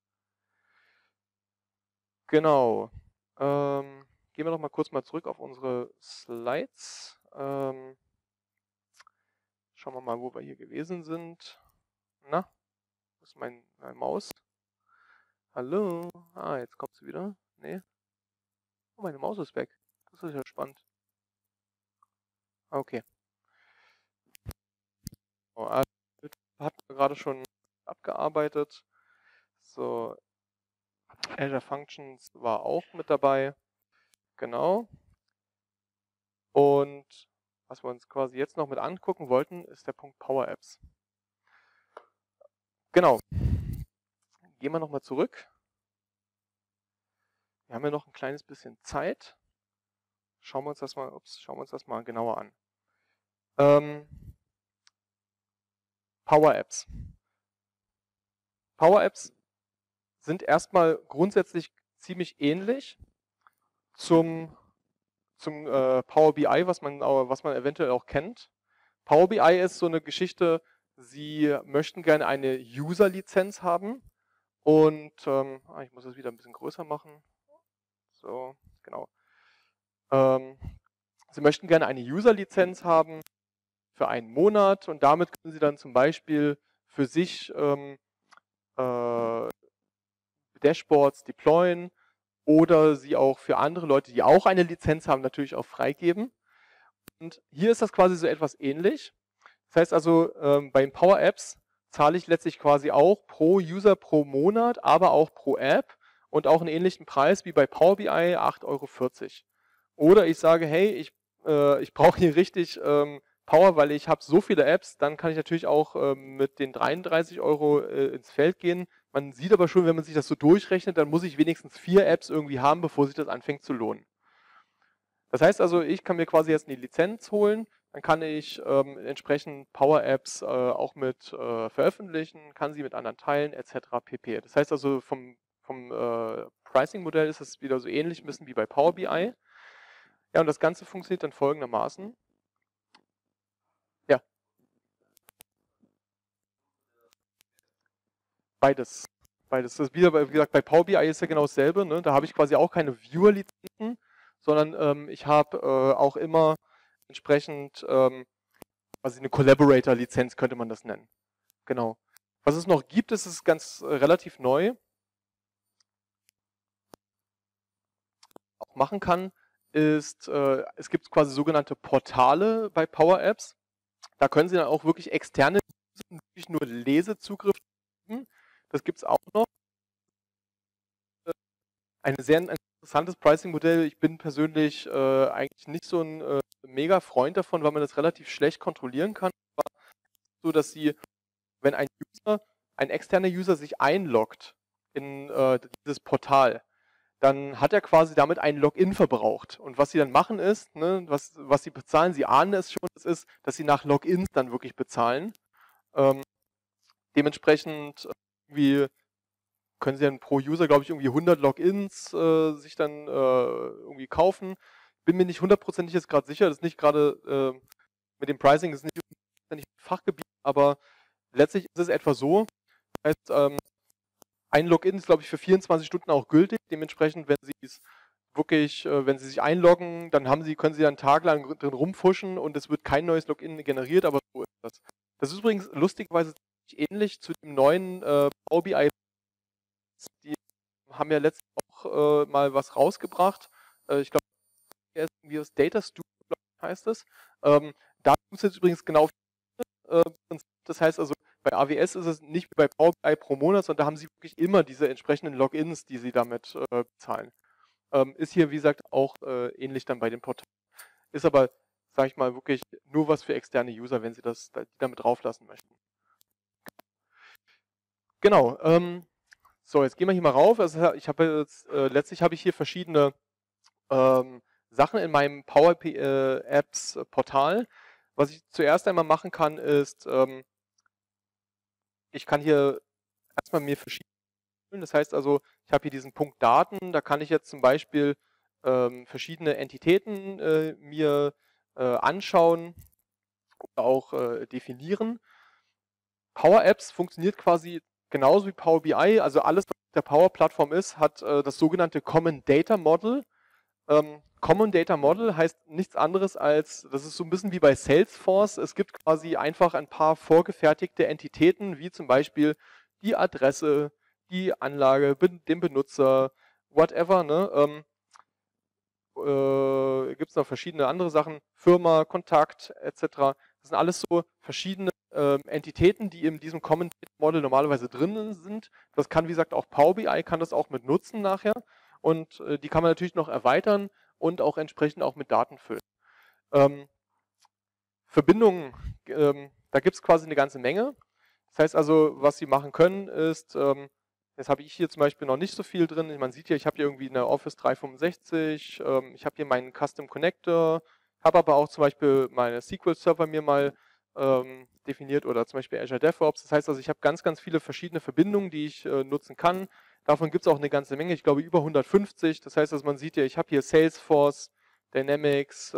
[SPEAKER 1] Genau. Gehen wir noch mal kurz zurück auf unsere Slides. Schauen wir mal, wo wir hier gewesen sind. Na, wo ist meine Maus? Hallo? Ah, jetzt kommt sie wieder. Nee. Oh, meine Maus ist weg. Das ist ja spannend. Okay. Oh, also, hatten wir gerade schon abgearbeitet. So, Azure Functions war auch mit dabei. Genau. Und was wir uns quasi jetzt noch mit angucken wollten, ist der Punkt Power Apps. Genau. Gehen wir nochmal zurück. Wir haben ja noch ein kleines bisschen Zeit. Schauen wir uns das mal genauer an. Power Apps. Power Apps sind erstmal grundsätzlich ziemlich ähnlich zum Power BI, was man eventuell auch kennt. Power BI ist so eine Geschichte, Sie möchten gerne eine User-Lizenz haben und ich muss das wieder ein bisschen größer machen. So, genau. Sie möchten gerne eine User-Lizenz haben für einen Monat und damit können Sie dann zum Beispiel für sich Dashboards deployen oder sie auch für andere Leute, die auch eine Lizenz haben, natürlich auch freigeben. Und hier ist das quasi so etwas ähnlich. Das heißt also, bei den Power Apps zahle ich letztlich quasi auch pro User pro Monat, aber auch pro App und auch einen ähnlichen Preis wie bei Power BI, 8,40 €. Oder ich sage, hey, ich brauche hier richtig Power, weil ich habe so viele Apps, dann kann ich natürlich auch mit den 33 € ins Feld gehen. Man sieht aber schon, wenn man sich das so durchrechnet, dann muss ich wenigstens 4 Apps irgendwie haben, bevor sich das anfängt zu lohnen. Das heißt also, ich kann mir quasi jetzt eine Lizenz holen, dann kann ich entsprechend Power Apps auch mit veröffentlichen, kann sie mit anderen teilen, etc. pp. Das heißt also, vom Pricing-Modell ist es wieder so ähnlich ein bisschen wie bei Power BI. Ja, und das Ganze funktioniert dann folgendermaßen. Ja. Beides. Beides. Das ist wieder, wie gesagt, bei Power BI ist ja genau dasselbe. Ne? Da habe ich quasi auch keine Viewer-Lizenzen, sondern ich habe auch immer entsprechend quasi eine Collaborator-Lizenz, könnte man das nennen. Genau. Was es noch gibt, ist es ganz relativ neu. Auch machen kann, ist, es gibt quasi sogenannte Portale bei Power Apps. Da können Sie dann auch wirklich externe, wirklich nur Lesezugriff geben. Das gibt es auch noch. Ein sehr interessantes Pricing-Modell. Ich bin persönlich eigentlich nicht so ein mega Freund davon, weil man das relativ schlecht kontrollieren kann. Aber so, dass Sie, wenn ein externer User sich einloggt in dieses Portal, dann hat er quasi damit ein Login verbraucht. Und was Sie dann machen ist, ne, was Sie bezahlen, Sie ahnen es schon, das ist, dass Sie nach Logins dann wirklich bezahlen. Dementsprechend irgendwie können Sie dann pro User, glaube ich, irgendwie 100 Logins sich dann irgendwie kaufen. Bin mir nicht hundertprozentig jetzt gerade sicher, das ist nicht gerade mit dem Pricing, das ist nicht Fachgebiet, aber letztlich ist es etwa so. Das heißt, ein Login ist, glaube ich, für 24 Stunden auch gültig. Dementsprechend, wenn Sie es wirklich, wenn Sie sich einloggen, dann können Sie einen Tag lang drin rumfuschen und es wird kein neues Login generiert, aber so ist das. Das ist übrigens lustigerweise ähnlich zu dem neuen Power BI. Die haben ja letztens auch mal was rausgebracht. Ich glaube, irgendwie das Data Studio heißt es. Da muss jetzt übrigens genau das heißt also, bei AWS ist es nicht wie bei Power BI pro Monat, sondern da haben Sie wirklich immer diese entsprechenden Logins, die Sie damit bezahlen. Ist hier, wie gesagt, auch ähnlich dann bei den Portalen. Ist aber, sage ich mal, wirklich nur was für externe User, wenn Sie die damit drauflassen möchten. Genau. So, jetzt gehen wir hier mal rauf. Also ich habe jetzt, letztlich habe ich hier verschiedene Sachen in meinem Power Apps Portal. Was ich zuerst einmal machen kann, ist, ich kann hier erstmal mir verschiedene, das heißt also, ich habe hier diesen Punkt Daten, da kann ich jetzt zum Beispiel verschiedene Entitäten mir anschauen oder auch definieren. Power Apps funktioniert quasi genauso wie Power BI, also alles, was auf der Power Plattform ist, hat das sogenannte Common Data Model. Common Data Model heißt nichts anderes als, das ist so ein bisschen wie bei Salesforce, es gibt quasi einfach ein paar vorgefertigte Entitäten, wie zum Beispiel die Adresse, die Anlage, den Benutzer, whatever, ne? Gibt es noch verschiedene andere Sachen, Firma, Kontakt etc. Das sind alles so verschiedene Entitäten, die in diesem Common Data Model normalerweise drin sind. Das kann, wie gesagt, auch Power BI kann das auch mit nutzen nachher. Und die kann man natürlich noch erweitern und auch entsprechend auch mit Daten füllen. Verbindungen, da gibt es quasi eine ganze Menge. Das heißt also, was Sie machen können, ist, jetzt habe ich hier zum Beispiel noch nicht so viel drin. Man sieht hier, ich habe hier irgendwie eine Office 365, ich habe hier meinen Custom Connector, habe aber auch zum Beispiel meine SQL-Server mir mal definiert oder zum Beispiel Azure DevOps. Das heißt also, ich habe ganz, ganz viele verschiedene Verbindungen, die ich nutzen kann. Davon gibt es auch eine ganze Menge, ich glaube über 150. Das heißt also, man sieht ja, ich habe hier Salesforce, Dynamics,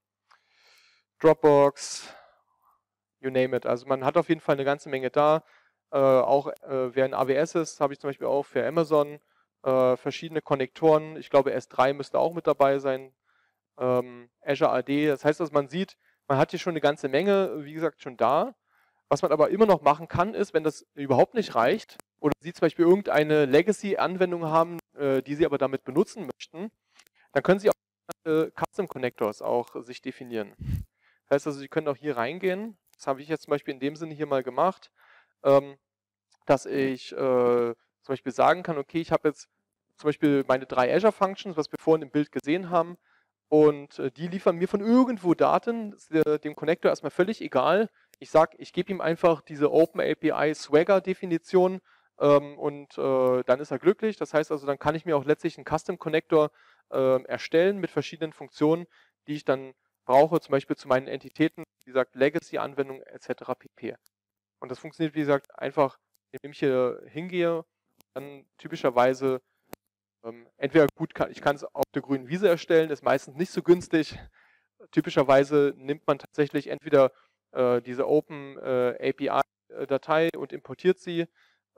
[SPEAKER 1] Dropbox, you name it. Also man hat auf jeden Fall eine ganze Menge da. Auch wer in AWS ist, habe ich zum Beispiel auch für Amazon verschiedene Konnektoren. Ich glaube S3 müsste auch mit dabei sein. Azure AD. Das heißt, dass man sieht, man hat hier schon eine ganze Menge, wie gesagt, schon da. Was man aber immer noch machen kann, ist, wenn das überhaupt nicht reicht oder Sie zum Beispiel irgendeine Legacy-Anwendung haben, die Sie aber damit benutzen möchten, dann können Sie auch Custom Connectors auch sich definieren. Das heißt also, Sie können auch hier reingehen. Das habe ich jetzt zum Beispiel in dem Sinne hier mal gemacht, dass ich zum Beispiel sagen kann, okay, ich habe jetzt zum Beispiel meine 3 Azure Functions, was wir vorhin im Bild gesehen haben, und die liefern mir von irgendwo Daten, ist dem Connector erstmal völlig egal. Ich sage, ich gebe ihm einfach diese OpenAPI Swagger Definition und dann ist er glücklich. Das heißt also, dann kann ich mir auch letztlich einen Custom Connector erstellen mit verschiedenen Funktionen, die ich dann brauche, zum Beispiel zu meinen Entitäten, wie gesagt, Legacy-Anwendungen etc. pp. Und das funktioniert, wie gesagt, einfach, indem ich hier hingehe, dann typischerweise entweder gut, ich kann es auf der grünen Wiese erstellen, ist meistens nicht so günstig. Typischerweise nimmt man tatsächlich entweder diese Open API-Datei und importiert sie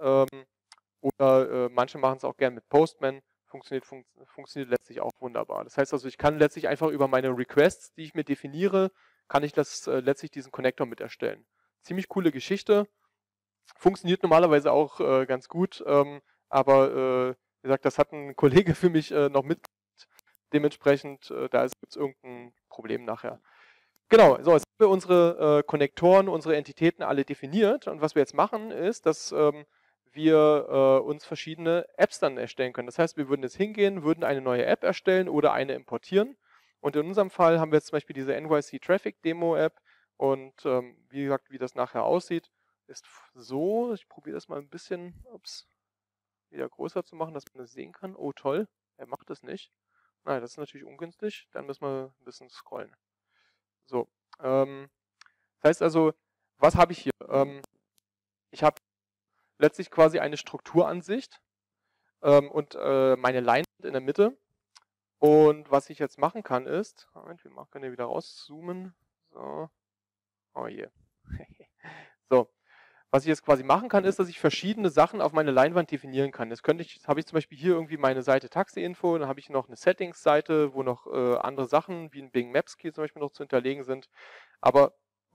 [SPEAKER 1] oder manche machen es auch gern mit Postman. Funktioniert letztlich auch wunderbar. Das heißt also, ich kann letztlich einfach über meine Requests, die ich mir definiere, kann ich letztlich diesen Connector mit erstellen. Ziemlich coole Geschichte. Funktioniert normalerweise auch ganz gut, aber wie gesagt, das hat ein Kollege für mich noch mit. Dementsprechend, da gibt es irgendein Problem nachher. Genau, so, jetzt haben wir unsere Konnektoren, unsere Entitäten alle definiert. Und was wir jetzt machen, ist, dass wir uns verschiedene Apps dann erstellen können. Das heißt, wir würden jetzt hingehen, würden eine neue App erstellen oder eine importieren. Und in unserem Fall haben wir jetzt zum Beispiel diese NYC Traffic Demo App. Und wie gesagt, wie das nachher aussieht, ist so. Ich probiere das mal ein bisschen wieder größer zu machen, dass man das sehen kann. Oh toll, er macht das nicht. Nein, das ist natürlich ungünstig. Dann müssen wir ein bisschen scrollen. So, das heißt also, was habe ich hier? Ich habe letztlich quasi eine Strukturansicht und meine Leinwand in der Mitte. Und was ich jetzt machen kann ist, Moment, wir können hier wieder rauszoomen. So, oh je. So, Was ich jetzt quasi machen kann, ist, dass ich verschiedene Sachen auf meine Leinwand definieren kann. Jetzt habe ich zum Beispiel hier irgendwie meine Seite Taxi-Info, dann habe ich noch eine Settings-Seite, wo noch andere Sachen wie ein Bing Maps Key zum Beispiel noch zu hinterlegen sind. Aber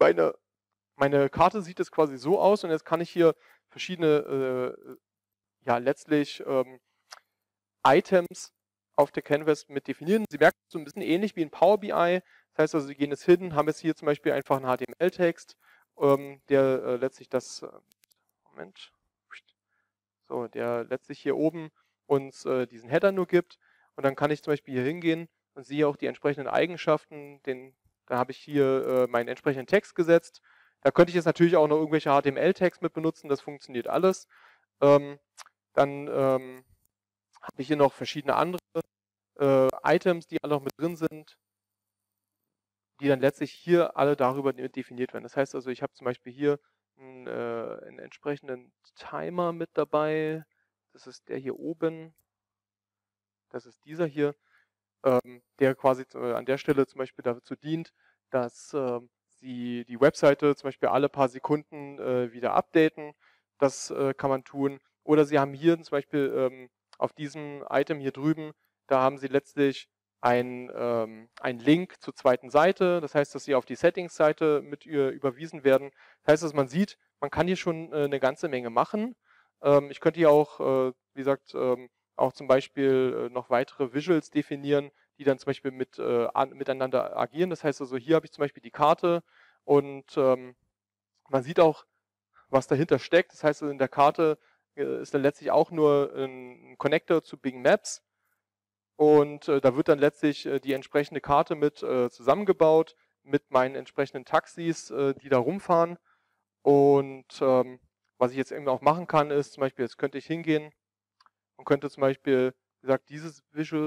[SPEAKER 1] meine Karte sieht jetzt quasi so aus und jetzt kann ich hier verschiedene, ja letztlich Items auf der Canvas mit definieren. Sie merken, so ein bisschen ähnlich wie in Power BI. Das heißt also, Sie gehen jetzt hin, haben jetzt hier zum Beispiel einfach einen HTML-Text, der letztlich das, Moment, so, der letztlich hier oben uns diesen Header nur gibt. Und dann kann ich zum Beispiel hier hingehen und sehe auch die entsprechenden Eigenschaften. Da habe ich hier meinen entsprechenden Text gesetzt. Da könnte ich jetzt natürlich auch noch irgendwelche HTML-Tags mit benutzen, das funktioniert alles. Dann habe ich hier noch verschiedene andere Items, die alle noch mit drin sind, die dann letztlich hier alle darüber definiert werden. Das heißt also, ich habe zum Beispiel hier einen entsprechenden Timer mit dabei. Das ist der hier oben. Das ist dieser hier, der quasi an der Stelle zum Beispiel dazu dient, dass Sie die Webseite zum Beispiel alle paar Sekunden wieder updaten. Das kann man tun. Oder Sie haben hier zum Beispiel auf diesem Item hier drüben, da haben Sie letztlich einen Link zur zweiten Seite. Das heißt, dass Sie auf die Settings-Seite mit überwiesen werden. Das heißt, dass man sieht, man kann hier schon eine ganze Menge machen. Ich könnte hier auch, wie gesagt, auch zum Beispiel noch weitere Visuals definieren, die dann zum Beispiel miteinander agieren. Das heißt also, hier habe ich zum Beispiel die Karte und man sieht auch, was dahinter steckt. Das heißt, also in der Karte ist dann letztlich auch nur ein Connector zu Bing Maps und da wird dann letztlich die entsprechende Karte mit zusammengebaut mit meinen entsprechenden Taxis, die da rumfahren. Und was ich jetzt irgendwie auch machen kann, ist zum Beispiel, jetzt könnte ich hingehen und könnte zum Beispiel, wie gesagt, dieses Visual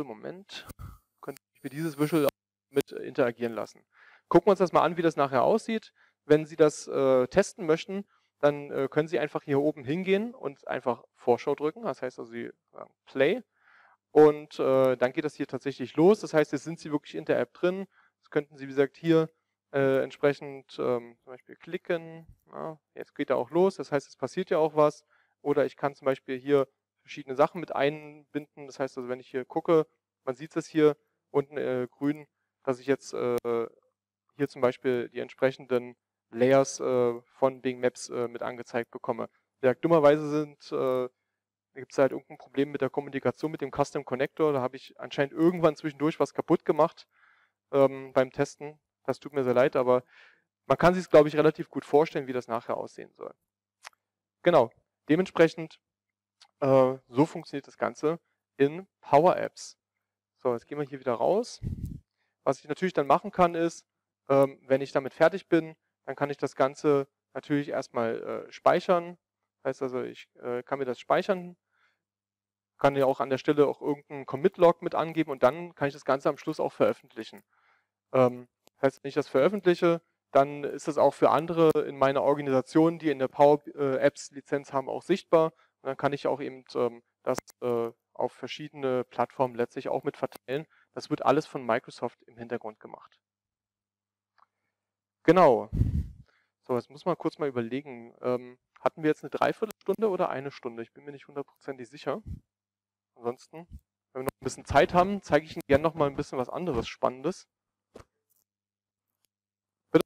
[SPEAKER 1] mit interagieren lassen. Gucken wir uns das mal an, wie das nachher aussieht. Wenn Sie das testen möchten, dann können Sie einfach hier oben hingehen und einfach Vorschau drücken. Das heißt also, Sie sagen Play und dann geht das hier tatsächlich los. Das heißt, jetzt sind Sie wirklich in der App drin. Das könnten Sie, wie gesagt, hier entsprechend zum Beispiel klicken. Ja, jetzt geht er auch los. Das heißt, es passiert ja auch was. Oder ich kann zum Beispiel hier verschiedene Sachen mit einbinden. Das heißt also, wenn ich hier gucke, man sieht es hier unten grün, dass ich jetzt hier zum Beispiel die entsprechenden Layers von Bing Maps mit angezeigt bekomme. Ja, dummerweise gibt es halt irgendein Problem mit der Kommunikation mit dem Custom Connector. Da habe ich anscheinend irgendwann zwischendurch was kaputt gemacht beim Testen. Das tut mir sehr leid, aber man kann sich es, glaube ich, relativ gut vorstellen, wie das nachher aussehen soll. Genau, dementsprechend so funktioniert das Ganze in Power Apps. So, jetzt gehen wir hier wieder raus. Was ich natürlich dann machen kann, ist, wenn ich damit fertig bin, dann kann ich das Ganze natürlich erstmal speichern. Das heißt also, ich kann mir das speichern, kann ja auch an der Stelle auch irgendeinen Commit-Log mit angeben und dann kann ich das Ganze am Schluss auch veröffentlichen. Das heißt, wenn ich das veröffentliche, dann ist das auch für andere in meiner Organisation, die in der Power Apps Lizenz haben, auch sichtbar. Und dann kann ich auch eben das auf verschiedene Plattformen letztlich auch mit verteilen. Das wird alles von Microsoft im Hintergrund gemacht. Genau. So, jetzt muss man kurz mal überlegen. Hatten wir jetzt eine Dreiviertelstunde oder eine Stunde? Ich bin mir nicht hundertprozentig sicher. Ansonsten, wenn wir noch ein bisschen Zeit haben, zeige ich Ihnen gerne noch mal ein bisschen was anderes Spannendes. Bitte?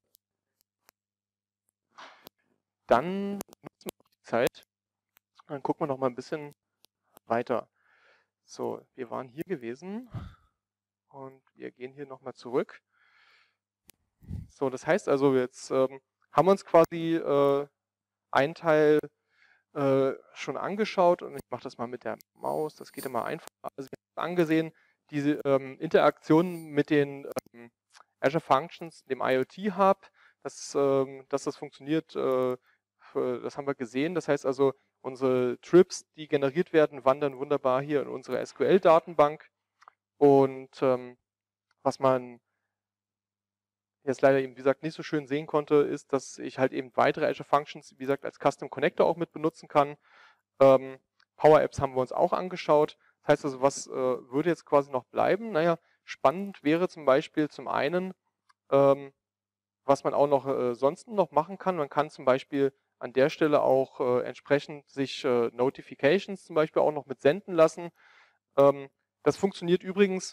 [SPEAKER 1] Dann nutzen wir die Zeit. Dann gucken wir noch mal ein bisschen weiter. So, wir waren hier gewesen und wir gehen hier noch mal zurück. So, das heißt also, jetzt haben wir uns quasi einen Teil schon angeschaut und ich mache das mal mit der Maus, das geht immer einfacher. Also wir haben angesehen, diese Interaktion mit den Azure Functions, dem IoT Hub, dass das funktioniert, das haben wir gesehen. Das heißt also, unsere Trips, die generiert werden, wandern wunderbar hier in unsere SQL-Datenbank. Und was man jetzt leider eben, wie gesagt, nicht so schön sehen konnte, ist, dass ich halt eben weitere Azure Functions, wie gesagt, als Custom Connector auch mit benutzen kann. Power Apps haben wir uns auch angeschaut. Das heißt also, was würde jetzt quasi noch bleiben? Naja, spannend wäre zum Beispiel zum einen, was man auch noch sonst noch machen kann. Man kann zum Beispiel an der Stelle auch entsprechend sich Notifications zum Beispiel auch noch mit senden lassen. Das funktioniert übrigens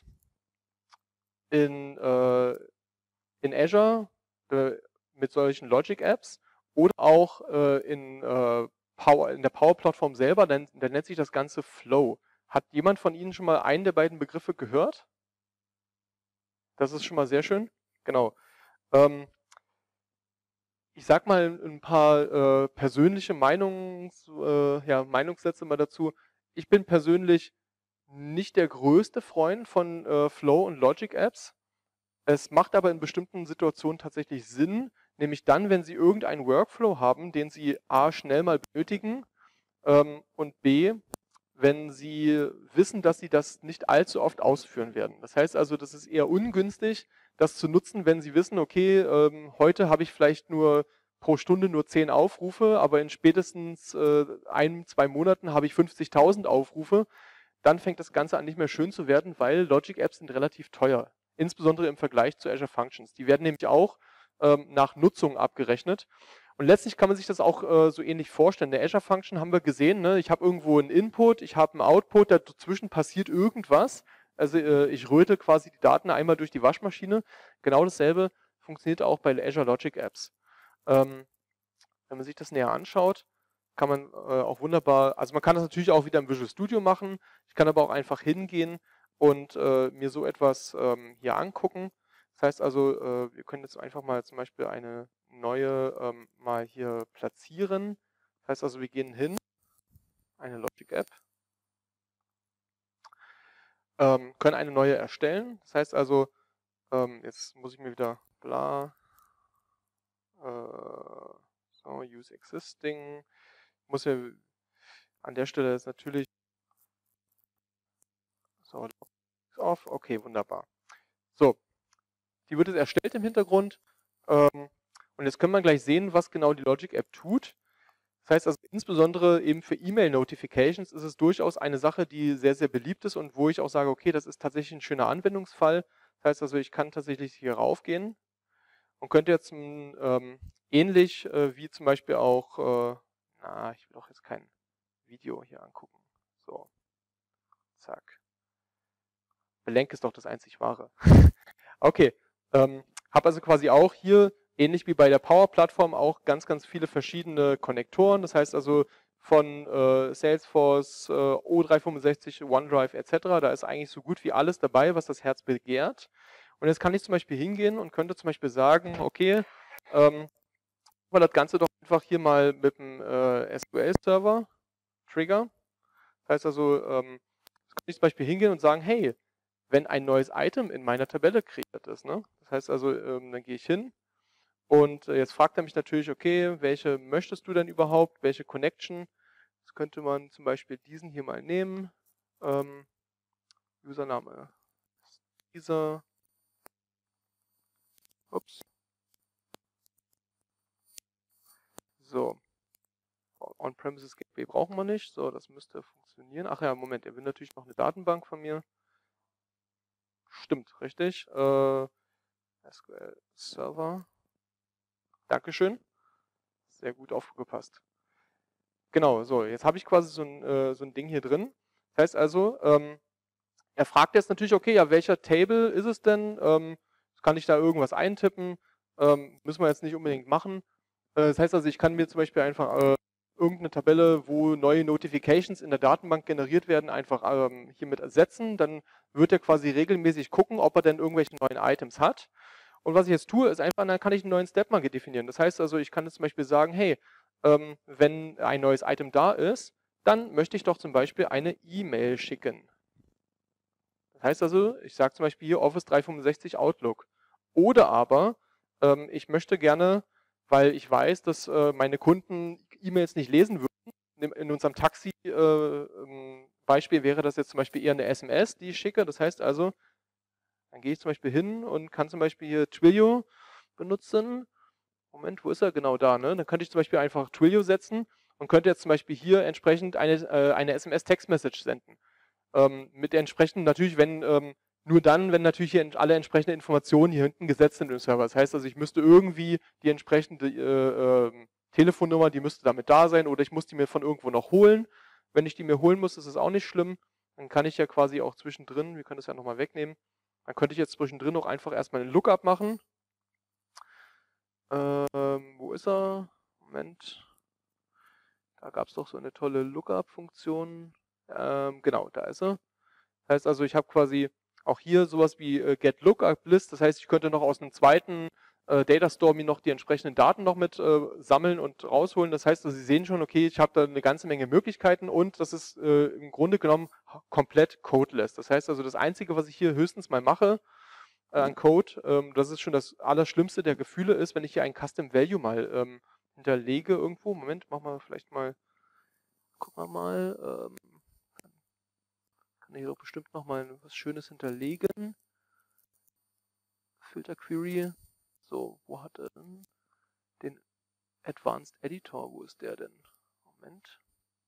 [SPEAKER 1] in Azure mit solchen Logic-Apps oder auch in der Power-Plattform selber, dann nennt sich das Ganze Flow. Hat jemand von Ihnen schon mal einen der beiden Begriffe gehört? Das ist schon mal sehr schön. Genau. Ich sag mal ein paar persönliche Meinungssätze mal dazu. Ich bin persönlich nicht der größte Freund von Flow und Logic-Apps. Es macht aber in bestimmten Situationen tatsächlich Sinn, nämlich dann, wenn Sie irgendeinen Workflow haben, den Sie A schnell mal benötigen und B, wenn Sie wissen, dass Sie das nicht allzu oft ausführen werden. Das heißt also, das ist eher ungünstig, das zu nutzen, wenn Sie wissen, okay, heute habe ich vielleicht nur pro Stunde nur 10 Aufrufe, aber in spätestens 1, 2 Monaten habe ich 50.000 Aufrufe. Dann fängt das Ganze an nicht mehr schön zu werden, weil Logic-Apps sind relativ teuer. Insbesondere im Vergleich zu Azure Functions. Die werden nämlich auch nach Nutzung abgerechnet. Und letztlich kann man sich das auch so ähnlich vorstellen. Der Azure Function haben wir gesehen, ne? Ich habe irgendwo einen Input, ich habe einen Output, dazwischen passiert irgendwas. Also ich röte quasi die Daten einmal durch die Waschmaschine. Genau dasselbe funktioniert auch bei Azure Logic Apps. Wenn man sich das näher anschaut, kann man auch wunderbar, also man kann das natürlich auch wieder im Visual Studio machen. Ich kann aber auch einfach hingehen und mir so etwas hier angucken. Das heißt also, wir können jetzt einfach mal zum Beispiel eine neue mal hier platzieren. Das heißt also, wir gehen hin, eine Logic App, können eine neue erstellen. Das heißt also, jetzt muss ich mir wieder bla, so, use existing, muss ja an der Stelle ist natürlich so, off, okay, wunderbar. So, die wird jetzt erstellt im Hintergrund und jetzt können wir gleich sehen, was genau die Logic App tut. Das heißt also, insbesondere eben für E-Mail-Notifications ist es durchaus eine Sache, die sehr, sehr beliebt ist und wo ich auch sage, okay, das ist tatsächlich ein schöner Anwendungsfall. Das heißt also, ich kann tatsächlich hier raufgehen und könnte jetzt ähnlich wie zum Beispiel auch, ich will doch jetzt kein Video hier angucken. So, zack. Belenk ist doch das einzig Wahre. Okay, habe also quasi auch hier, ähnlich wie bei der Power-Plattform, auch ganz, ganz viele verschiedene Konnektoren. Das heißt also von Salesforce, O365, OneDrive etc. Da ist eigentlich so gut wie alles dabei, was das Herz begehrt. Und jetzt kann ich zum Beispiel hingehen und könnte zum Beispiel sagen, okay, wir das Ganze doch einfach hier mal mit dem SQL-Server Trigger. Das heißt also, jetzt kann ich zum Beispiel hingehen und sagen, hey, wenn ein neues Item in meiner Tabelle kreiert ist. Ne? Das heißt also, dann gehe ich hin und jetzt fragt er mich natürlich, okay, welche möchtest du denn überhaupt, welche Connection? Das könnte man zum Beispiel diesen hier mal nehmen. Username ist dieser. Ups. So. On-Premises Gateway brauchen wir nicht. So, das müsste funktionieren. Ach ja, Moment, er will natürlich noch eine Datenbank von mir. Stimmt, richtig. SQL Server. Dankeschön. Sehr gut aufgepasst. Genau, so, jetzt habe ich quasi so ein Ding hier drin. Das heißt also, er fragt jetzt natürlich, okay, ja, welcher Table ist es denn? Kann ich da irgendwas eintippen? Müssen wir jetzt nicht unbedingt machen. Das heißt also, ich kann mir zum Beispiel einfach irgendeine Tabelle, wo neue Notifications in der Datenbank generiert werden, einfach hiermit ersetzen. Dann wird er quasi regelmäßig gucken, ob er denn irgendwelche neuen Items hat. Und was ich jetzt tue, ist einfach, dann kann ich einen neuen Step mal definieren. Das heißt also, ich kann jetzt zum Beispiel sagen, hey, wenn ein neues Item da ist, dann möchte ich doch zum Beispiel eine E-Mail schicken. Das heißt also, ich sage zum Beispiel hier Office 365 Outlook. Oder aber, ich möchte gerne, weil ich weiß, dass meine Kunden E-Mails nicht lesen würden, in unserem Taxi-Beispiel wäre das jetzt zum Beispiel eher eine SMS, die ich schicke. Das heißt also, dann gehe ich zum Beispiel hin und kann zum Beispiel hier Twilio benutzen. Moment, wo ist er? Genau da, ne? Dann könnte ich zum Beispiel einfach Twilio setzen und könnte jetzt zum Beispiel hier entsprechend eine SMS-Text-Message senden. Mit der entsprechenden, natürlich, nur dann, wenn natürlich hier alle entsprechenden Informationen hier hinten gesetzt sind im Server. Das heißt also, ich müsste irgendwie die entsprechende Telefonnummer, die müsste damit da sein oder ich muss die mir von irgendwo noch holen. Wenn ich die mir holen muss, ist es auch nicht schlimm. Dann kann ich ja quasi auch zwischendrin, wir können das ja nochmal wegnehmen, dann könnte ich jetzt zwischendrin auch einfach erstmal einen Lookup machen. Wo ist er? Moment. Da gab es doch so eine tolle Lookup-Funktion. Genau, da ist er. Das heißt also, ich habe quasi auch hier sowas wie getLookup-List. Das heißt, ich könnte noch aus einem zweiten Data Store mir noch die entsprechenden Daten noch mit sammeln und rausholen. Das heißt, also, Sie sehen schon, okay, ich habe da eine ganze Menge Möglichkeiten und das ist im Grunde genommen komplett codeless. Das heißt also, das Einzige, was ich hier höchstens mal mache an Code, das ist schon das Allerschlimmste der Gefühle ist, wenn ich hier ein Custom Value mal hinterlege irgendwo. Moment, machen wir vielleicht mal, gucken wir mal, kann ich hier doch bestimmt nochmal was Schönes hinterlegen. Filter Query. So, wo hat er denn den Advanced Editor? Wo ist der denn? Moment.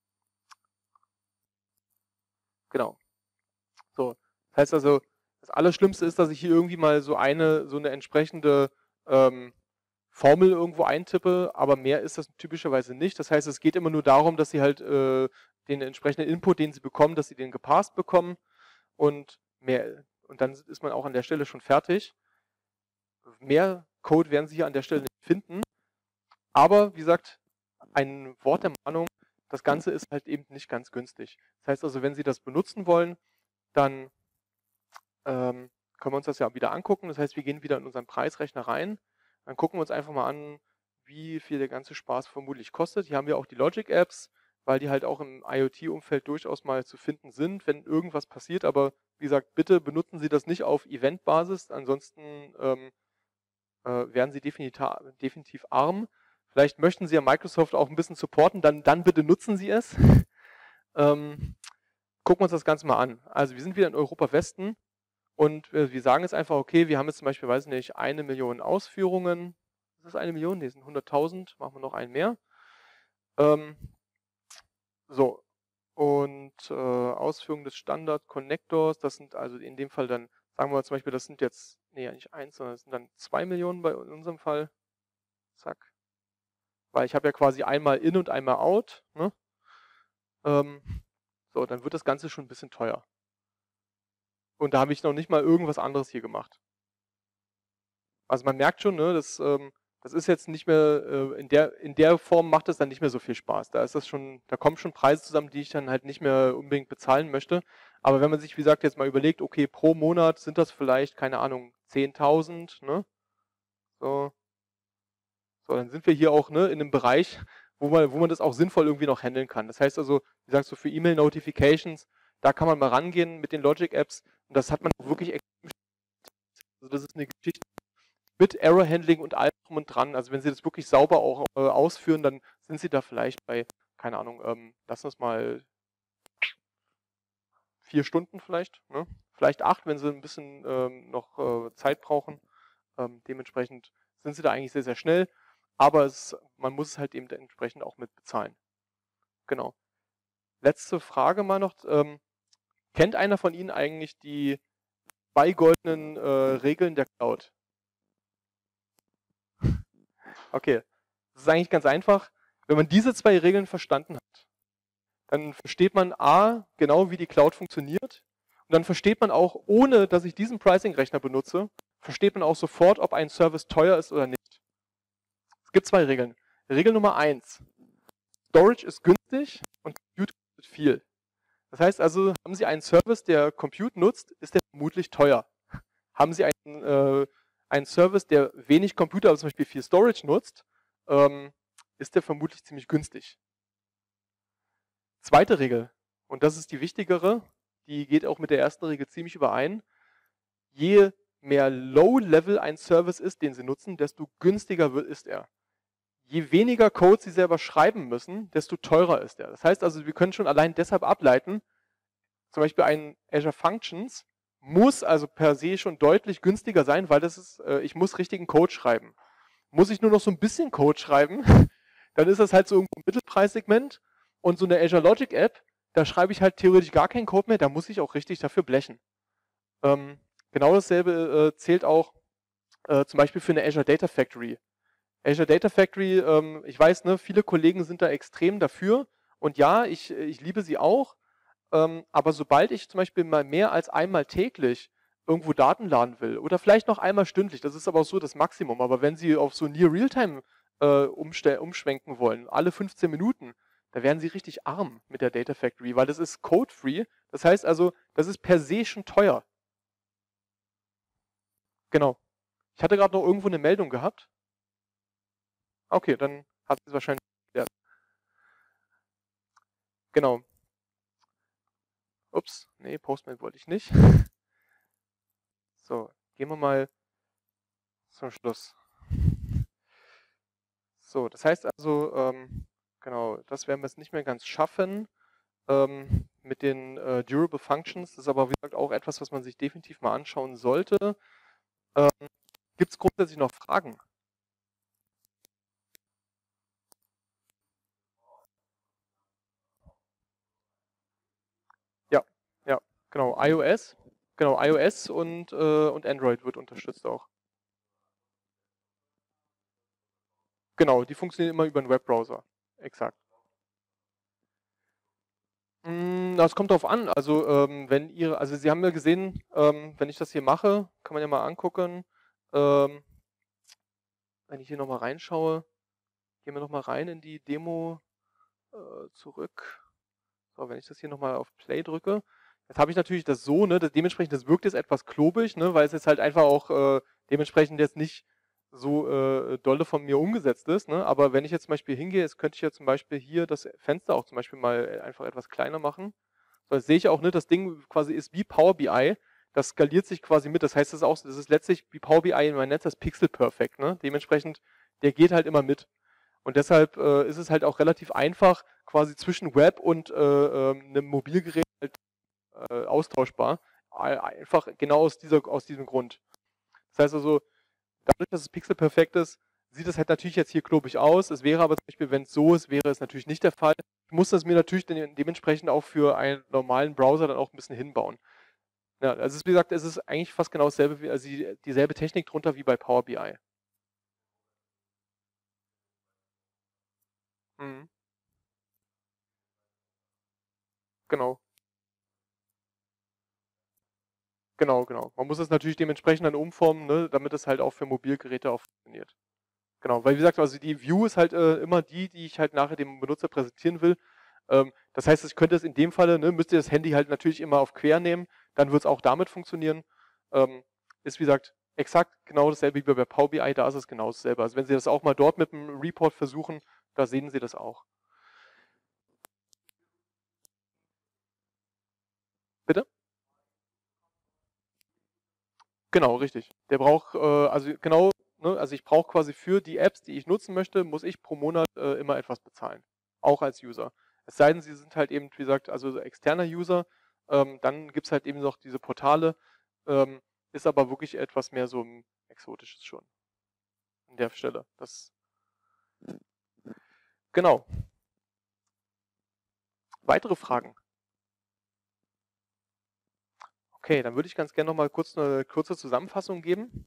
[SPEAKER 1] Genau. So, das heißt also, das Allerschlimmste ist, dass ich hier irgendwie mal so eine entsprechende Formel irgendwo eintippe, aber mehr ist das typischerweise nicht. Das heißt, es geht immer nur darum, dass Sie halt den entsprechenden Input, den Sie bekommen, dass Sie den gepasst bekommen und mehr. Und dann ist man auch an der Stelle schon fertig. Mehr Code werden Sie hier an der Stelle nicht finden. Aber wie gesagt, ein Wort der Mahnung, das Ganze ist halt eben nicht ganz günstig. Das heißt also, wenn Sie das benutzen wollen, dann können wir uns das ja wieder angucken. Das heißt, wir gehen wieder in unseren Preisrechner rein. Dann gucken wir uns einfach mal an, wie viel der ganze Spaß vermutlich kostet. Hier haben wir auch die Logic Apps, weil die halt auch im IoT-Umfeld durchaus mal zu finden sind, wenn irgendwas passiert. Aber wie gesagt, bitte benutzen Sie das nicht auf Event-Basis, ansonsten werden Sie definitiv arm. Vielleicht möchten Sie ja Microsoft auch ein bisschen supporten, dann bitte nutzen Sie es. Gucken wir uns das Ganze mal an. Also wir sind wieder in Europa Westen und wir sagen jetzt einfach, okay, wir haben jetzt zum Beispiel, weiß nicht, 1 Million Ausführungen. Ist das 1 Million? Ne, sind 100.000. Machen wir noch einen mehr. So. Und Ausführung des Standard-Connectors, das sind also in dem Fall dann, sagen wir mal zum Beispiel, das sind jetzt, nee, ja nicht 1, sondern das sind dann 2 Millionen in unserem Fall. Zack. Weil ich habe ja quasi einmal in und einmal out. Ne? So, dann wird das Ganze schon ein bisschen teuer. Und da habe ich noch nicht mal irgendwas anderes hier gemacht. Also man merkt schon, ne, das ist jetzt nicht mehr, in der Form macht es dann nicht mehr so viel Spaß. Da kommen schon Preise zusammen, die ich dann halt nicht mehr unbedingt bezahlen möchte. Aber wenn man sich, wie gesagt, jetzt mal überlegt, okay, pro Monat sind das vielleicht, keine Ahnung, 10.000, ne? So, dann sind wir hier auch, ne, in einem Bereich, wo man das auch sinnvoll irgendwie noch handeln kann. Das heißt also, wie gesagt, so für E-Mail-Notifications, da kann man mal rangehen mit den Logic-Apps und das hat man auch wirklich extrem. Also das ist eine Geschichte mit Error-Handling und allem drum und dran. Also wenn Sie das wirklich sauber auch ausführen, dann sind Sie da vielleicht bei, keine Ahnung, lassen wir es mal 4 Stunden vielleicht, ne? Vielleicht 8, wenn Sie ein bisschen noch Zeit brauchen. Dementsprechend sind Sie da eigentlich sehr, sehr schnell. Aber man muss es halt eben entsprechend auch mit bezahlen. Genau. Letzte Frage mal noch. Kennt einer von Ihnen eigentlich die 2 goldenen Regeln der Cloud? Okay. Das ist eigentlich ganz einfach. Wenn man diese 2 Regeln verstanden hat, dann versteht man A, genau wie die Cloud funktioniert. Und dann versteht man auch, ohne dass ich diesen Pricing-Rechner benutze, versteht man auch sofort, ob ein Service teuer ist oder nicht. Es gibt 2 Regeln. Regel Nummer 1. Storage ist günstig und Compute kostet viel. Das heißt also, haben Sie einen Service, der Compute nutzt, ist der vermutlich teuer. Haben Sie einen Service, der wenig Computer, aber zum Beispiel viel Storage nutzt, ist der vermutlich ziemlich günstig. Zweite Regel, und das ist die wichtigere, die geht auch mit der ersten Regel ziemlich überein. Je mehr Low-Level ein Service ist, den Sie nutzen, desto günstiger ist er. Je weniger Code Sie selber schreiben müssen, desto teurer ist er. Das heißt also, wir können schon allein deshalb ableiten, zum Beispiel ein Azure Functions muss also per se schon deutlich günstiger sein, weil ich muss richtigen Code schreiben. Muss ich nur noch so ein bisschen Code schreiben, dann ist das halt so irgendwo ein Mittelpreissegment. Und so eine Azure Logic App, da schreibe ich halt theoretisch gar keinen Code mehr, da muss ich auch richtig dafür blechen. Genau dasselbe zählt auch zum Beispiel für eine Azure Data Factory. Azure Data Factory, ich weiß, ne, viele Kollegen sind da extrem dafür und ja, ich liebe sie auch, aber sobald ich zum Beispiel mal mehr als einmal täglich irgendwo Daten laden will oder vielleicht noch einmal stündlich, das ist aber auch so das Maximum, aber wenn Sie auf so Near Realtime umschwenken wollen, alle 15 Minuten, da werden Sie richtig arm mit der Data Factory, weil das ist code-free, das heißt also, das ist per se schon teuer. Genau. Ich hatte gerade noch irgendwo eine Meldung gehabt. Okay, dann hat es wahrscheinlich geklärt. Genau. Ups, nee, Postmail wollte ich nicht. So, gehen wir mal zum Schluss. So, das heißt also, genau, das werden wir jetzt nicht mehr ganz schaffen mit den Durable Functions. Das ist aber, wie gesagt, auch etwas, was man sich definitiv mal anschauen sollte. Gibt es grundsätzlich noch Fragen? Ja, ja, genau, iOS. Genau, iOS und Android wird unterstützt auch. Genau, die funktionieren immer über einen Webbrowser. Exakt. Das kommt drauf an. Also, also Sie haben ja gesehen, wenn ich das hier mache, kann man ja mal angucken. Ähm, wenn ich hier nochmal reinschaue, gehen wir nochmal rein in die Demo zurück. So, wenn ich das hier nochmal auf Play drücke, jetzt habe ich natürlich das so, ne, dementsprechend, das wirkt jetzt etwas klobig, ne, weil es jetzt halt einfach auch dementsprechend jetzt nicht so dolle von mir umgesetzt ist, ne, aber wenn ich jetzt zum Beispiel hingehe, jetzt könnte ich ja zum Beispiel hier das Fenster auch zum Beispiel mal einfach etwas kleiner machen. So, jetzt sehe ich auch, ne, das Ding quasi ist wie Power BI, das skaliert sich quasi mit, das heißt, das ist letztlich wie Power BI, man nennt das Pixel Perfect, ne, dementsprechend, der geht halt immer mit. Und deshalb ist es halt auch relativ einfach, quasi zwischen Web und einem Mobilgerät halt austauschbar. Einfach genau aus diesem Grund. Das heißt also, dadurch, dass es pixelperfekt ist, sieht es halt natürlich jetzt hier klobig aus. Es wäre aber zum Beispiel, wenn es so ist, wäre es natürlich nicht der Fall. Ich muss das mir natürlich dementsprechend auch für einen normalen Browser dann auch ein bisschen hinbauen. Ja, also es ist, wie gesagt, es ist eigentlich fast genau dasselbe, also dieselbe Technik drunter wie bei Power BI. Mhm. Genau. Genau, genau. Man muss es natürlich dementsprechend dann umformen, ne, damit es halt auch für Mobilgeräte auch funktioniert. Genau, weil wie gesagt, also die View ist halt immer die ich halt nachher dem Benutzer präsentieren will. Das heißt, ich könnte es in dem Falle, ne, müsst ihr das Handy halt natürlich immer auf quer nehmen, dann wird es auch damit funktionieren. Ist wie gesagt exakt genau dasselbe wie bei Power BI, da ist es genau dasselbe. Also wenn Sie das auch mal dort mit dem Report versuchen, da sehen Sie das auch. Bitte? Genau, richtig. Der braucht, also genau, ne, also ich brauche quasi für die Apps, die ich nutzen möchte, muss ich pro Monat immer etwas bezahlen. Auch als User. Es sei denn, Sie sind halt eben, wie gesagt, also so externer User, dann gibt es halt eben noch diese Portale, ist aber wirklich etwas mehr so ein Exotisches schon an der Stelle. Das, genau. Weitere Fragen? Okay, dann würde ich ganz gerne noch mal kurz eine kurze Zusammenfassung geben.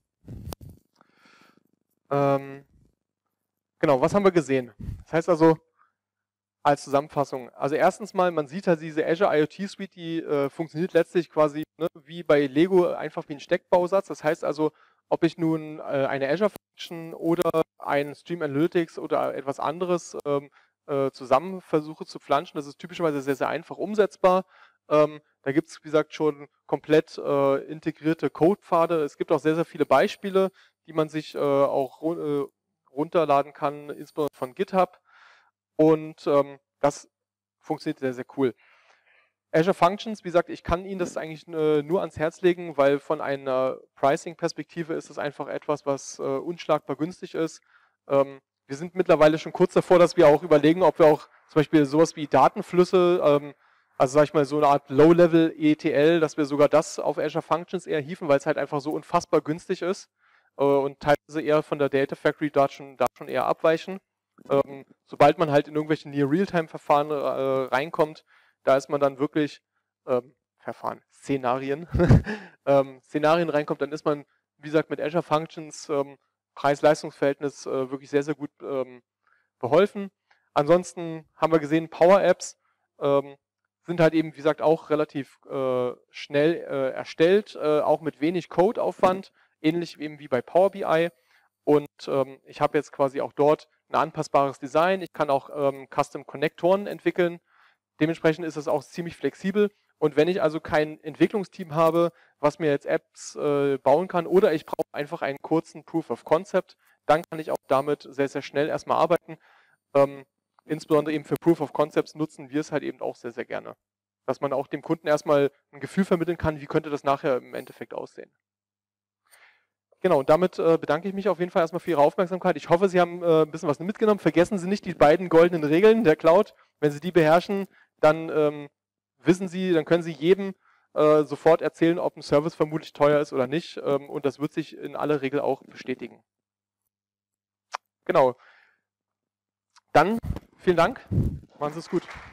[SPEAKER 1] Ähm, genau, was haben wir gesehen? Das heißt also, als Zusammenfassung. Also erstens mal, man sieht halt diese Azure IoT Suite, die funktioniert letztlich quasi ne, wie bei Lego einfach wie ein Steckbausatz. Das heißt also, ob ich nun eine Azure Function oder ein Stream Analytics oder etwas anderes zusammen versuche zu flanschen, das ist typischerweise sehr, sehr einfach umsetzbar. Da gibt es, wie gesagt, schon komplett integrierte Codepfade. Es gibt auch sehr, sehr viele Beispiele, die man sich auch runterladen kann, insbesondere von GitHub. Und das funktioniert sehr, sehr cool. Azure Functions, wie gesagt, ich kann Ihnen das eigentlich nur ans Herz legen, weil von einer Pricing-Perspektive ist es einfach etwas, was unschlagbar günstig ist. Wir sind mittlerweile schon kurz davor, dass wir auch überlegen, ob wir auch zum Beispiel sowas wie Datenflüsse, also sag ich mal so eine Art Low-Level ETL, dass wir sogar das auf Azure Functions eher hieven, weil es halt einfach so unfassbar günstig ist und teilweise eher von der Data Factory da schon eher abweichen. Sobald man halt in irgendwelche Near-Realtime-Verfahren reinkommt, da ist man dann wirklich Verfahren, Szenarien, Szenarien reinkommt, dann ist man, wie gesagt, mit Azure Functions Preis-Leistungs-Verhältnis wirklich sehr, sehr gut beholfen. Ansonsten haben wir gesehen, Power-Apps sind halt eben, wie gesagt, auch relativ schnell erstellt, auch mit wenig Codeaufwand, ähnlich eben wie bei Power BI. Und ich habe jetzt quasi auch dort ein anpassbares Design. Ich kann auch Custom-Konnektoren entwickeln. Dementsprechend ist es auch ziemlich flexibel. Und wenn ich also kein Entwicklungsteam habe, was mir jetzt Apps bauen kann, oder ich brauche einfach einen kurzen Proof of Concept, dann kann ich auch damit sehr, sehr schnell erstmal arbeiten. Insbesondere eben für Proof of Concepts nutzen wir es halt eben auch sehr, sehr gerne. Dass man auch dem Kunden erstmal ein Gefühl vermitteln kann, wie könnte das nachher im Endeffekt aussehen. Genau, und damit bedanke ich mich auf jeden Fall erstmal für Ihre Aufmerksamkeit. Ich hoffe, Sie haben ein bisschen was mitgenommen. Vergessen Sie nicht die beiden goldenen Regeln der Cloud. Wenn Sie die beherrschen, dann wissen Sie, dann können Sie jedem sofort erzählen, ob ein Service vermutlich teuer ist oder nicht. Und das wird sich in aller Regel auch bestätigen. Genau. Dann vielen Dank. Machen Sie es gut.